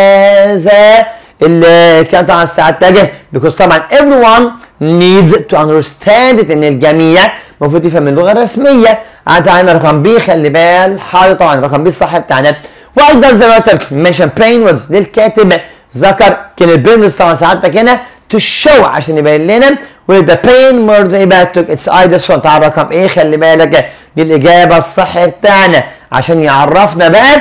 هذا الكلام طبعا سعادتك because طبعا everyone needs to understand it ان الجميع المفروض يفهم اللغه الرسميه. عندنا رقم بي خلي بال حاضر طبعا رقم بي الصح بتاعنا. why does the writer mention plain words. ليه الكاتب ذكر كلمه plain words طبعا سعادتك هنا to show عشان يبين لنا with the plain words ايه بقى took its ideas from طبعا رقم ايه خلي بالك دي الاجابه الصح بتاعنا عشان يعرفنا بقى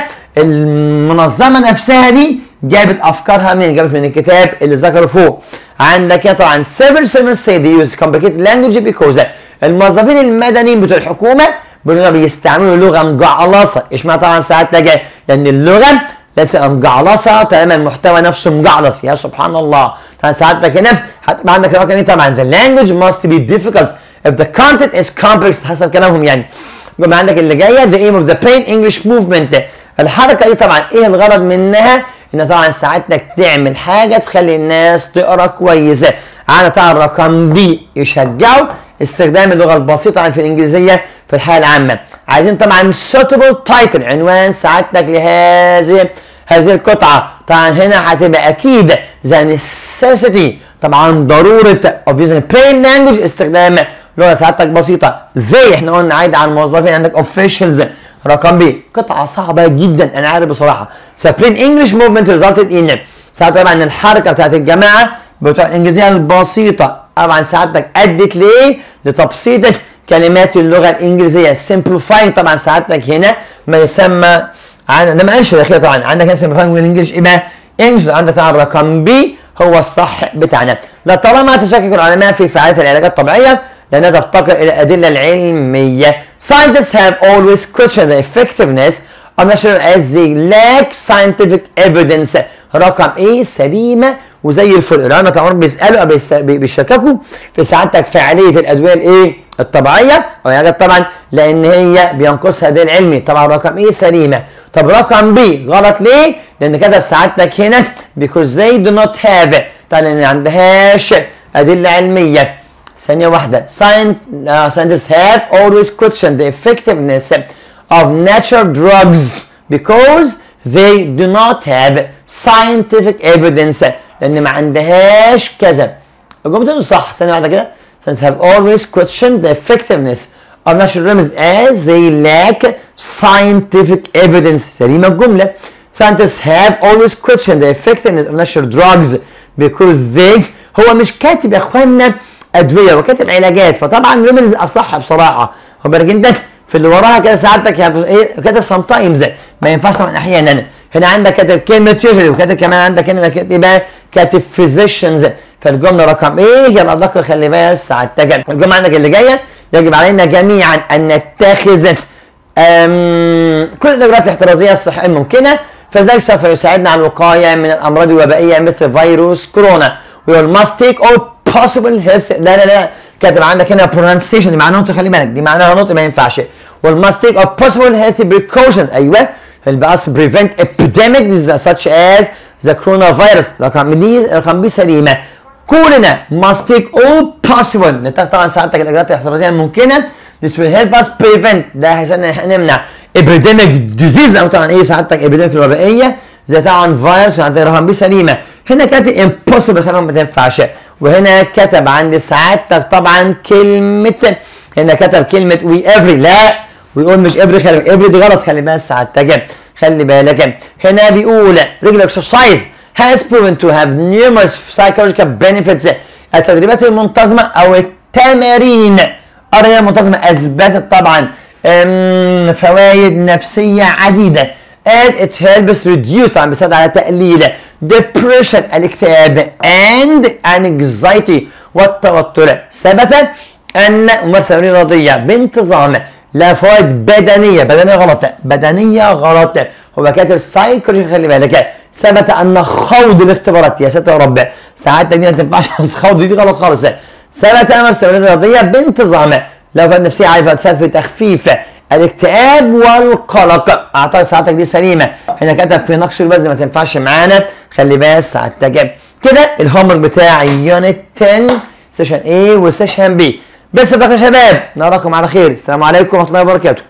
المنظمه نفسها دي جابت افكارها منين؟ جابت من الكتاب اللي ذكره فوق. عندك طبعا civil servants say they use complicated language because الموظفين المدنيين بتوع الحكومه بيستعملوا لغه مجعلصه. اشمعنى طبعا ساعتها لان اللغه لسه مجعلصه تماما المحتوى نفسه مجعلص. يا سبحان الله. طبعا ساعتها هنا هتبقى عندك رقم طبعا the language must be difficult if the content is complex حسب كلامهم يعني. يبقى عندك اللي جايه the aim of the plain English movement. الحركه دي طبعا ايه الغرض منها؟ ان طبعا ساعتك تعمل حاجه تخلي الناس تقرا كويسه. عندنا طبعا رقم بي يشجعوا استخدام اللغه البسيطه في الانجليزيه في الحياه العامه. عايزين طبعا suitable title عنوان ساعتك لهذه القطعه. طبعا هنا هتبقى اكيد the necessity طبعا ضروره of using plain language استخدام لغه ساعتك بسيطه. زي احنا قلنا عايد على الموظفين عندك officials. رقم بي قطعه صعبه جدا انا عارف بصراحه. So plain English movement resulted in ساعتها طبعا الحركه بتاعت الجماعه بتوع الانجليزيه البسيطه طبعا ساعتك ادت ليه؟ لتبسيط كلمات اللغه الانجليزيه. simplifying طبعا ساعتك هنا ما يسمى ده ما قالش داخلي طبعا. عندك هنا simplifying بالانجلش ايه بقى؟ انجلش. عندك طبعا رقم بي هو الصح بتاعنا. لطالما تشكك العلماء في فعاليه العلاجات الطبيعيه لانها تفتقر الى الادله العلميه. Scientists have always questioned the effectiveness of natural as they lack scientific evidence. رقم ايه سليمه وزي الفل. العلماء طبعا بيسالوا او بيشككوا في سعادتك فعاليه الادويه الايه؟ الطبيعيه او العلاجات طبعا لان هي بينقصها دليل علمي. طبعا رقم ايه سليمه. طب رقم بي غلط ليه؟ لان كتب سعادتك هنا because they do not have طبعا لان ما عندهاش ادله علميه. ثانية واحدة. Scientists have always questioned the effectiveness of natural drugs because they do not have scientific evidence لأن ما عندهاش كذا. الجملة صح. ثانية واحدة كده. Scientists have always questioned the effectiveness of natural remedies as they lack scientific evidence. سليمة الجملة. Scientists have always questioned the effectiveness of natural drugs because they هو مش كاتب يا اخوانا ادويه وكاتب علاجات فطبعا ريمنز اصح بصراحه. خد بالك انت في اللي وراها كده ساعتك ايه كاتب سام تايمز ما ينفعش طبعا احيانا. هنا عندك كاتب كلمه يوجوالي وكاتب كمان عندك كلمه كاتب كاتب فيزيشنز. فالجمله رقم ايه هي الادق خلي بالك ساعتك. الجمله عندك اللي جايه يجب علينا جميعا ان نتخذ كل الاجراءات الاحترازيه الصحيه الممكنه فذلك سوف يساعدنا على الوقايه من الامراض الوبائيه مثل فيروس كورونا. We must take all possible health لا كاتب عندك هنا pronunciation دي معناها نطق خلي بالك دي معناها نطق ما ينفعش. We must take all possible health precautions ايوه help us prevent epidemics such as the coronavirus. رقم بي سليمه. كلنا must take all possible نتاخد طبعا ساعتك الاجراءات الاحترازيه الممكنه. This will help us prevent ده هيساعدنا احنا نمنع epidemic disease او طبعا ايه ساعتك epidemic الوبائيه زي طبعا فيروس. عندنا رقم بي سليمه. هنا كاتب impossible خلينا ما تنفعش. وهنا كتب عند سعادتك طبعا كلمة هنا كتب كلمة we every لا ويقول مش every خلي بالك every دي غلط خلي بالك سعادتك خلي بالك. هنا بيقول regular exercise has proven to have numerous psychological benefits. التدريبات المنتظمة أو التمارين المنتظمة أثبتت طبعا فوائد نفسية عديدة as it helps reduce طبعا بيساعد على تقليل depression الاكتئاب and anxiety والتوتر. ثبت ان ممارسة الرياضية بانتظام لا فوائد بدنيه، بدنيه غلط، بدنيه غلط. هو كاتب سايكولوجي، خلي بالك. ثبت ان خوض الاختبارات، يا ساتر يا رب، ساعات دي ما تنفعش، خوض دي غلط خالص. ثبت ان التمارين الرياضيه بانتظام لو كانت نفسيه عارفه تساعد في تخفيف الاكتئاب والقلق. اعتقد ساعتك دي سليمه. هنا كتب في نقش الوزن ما تنفعش معانا، خلي بالك ساعتك. كده الهوم ورك بتاع يونت 10 سيشن A وسيشن B. بس يا شباب نراكم على خير. السلام عليكم ورحمه الله وبركاته.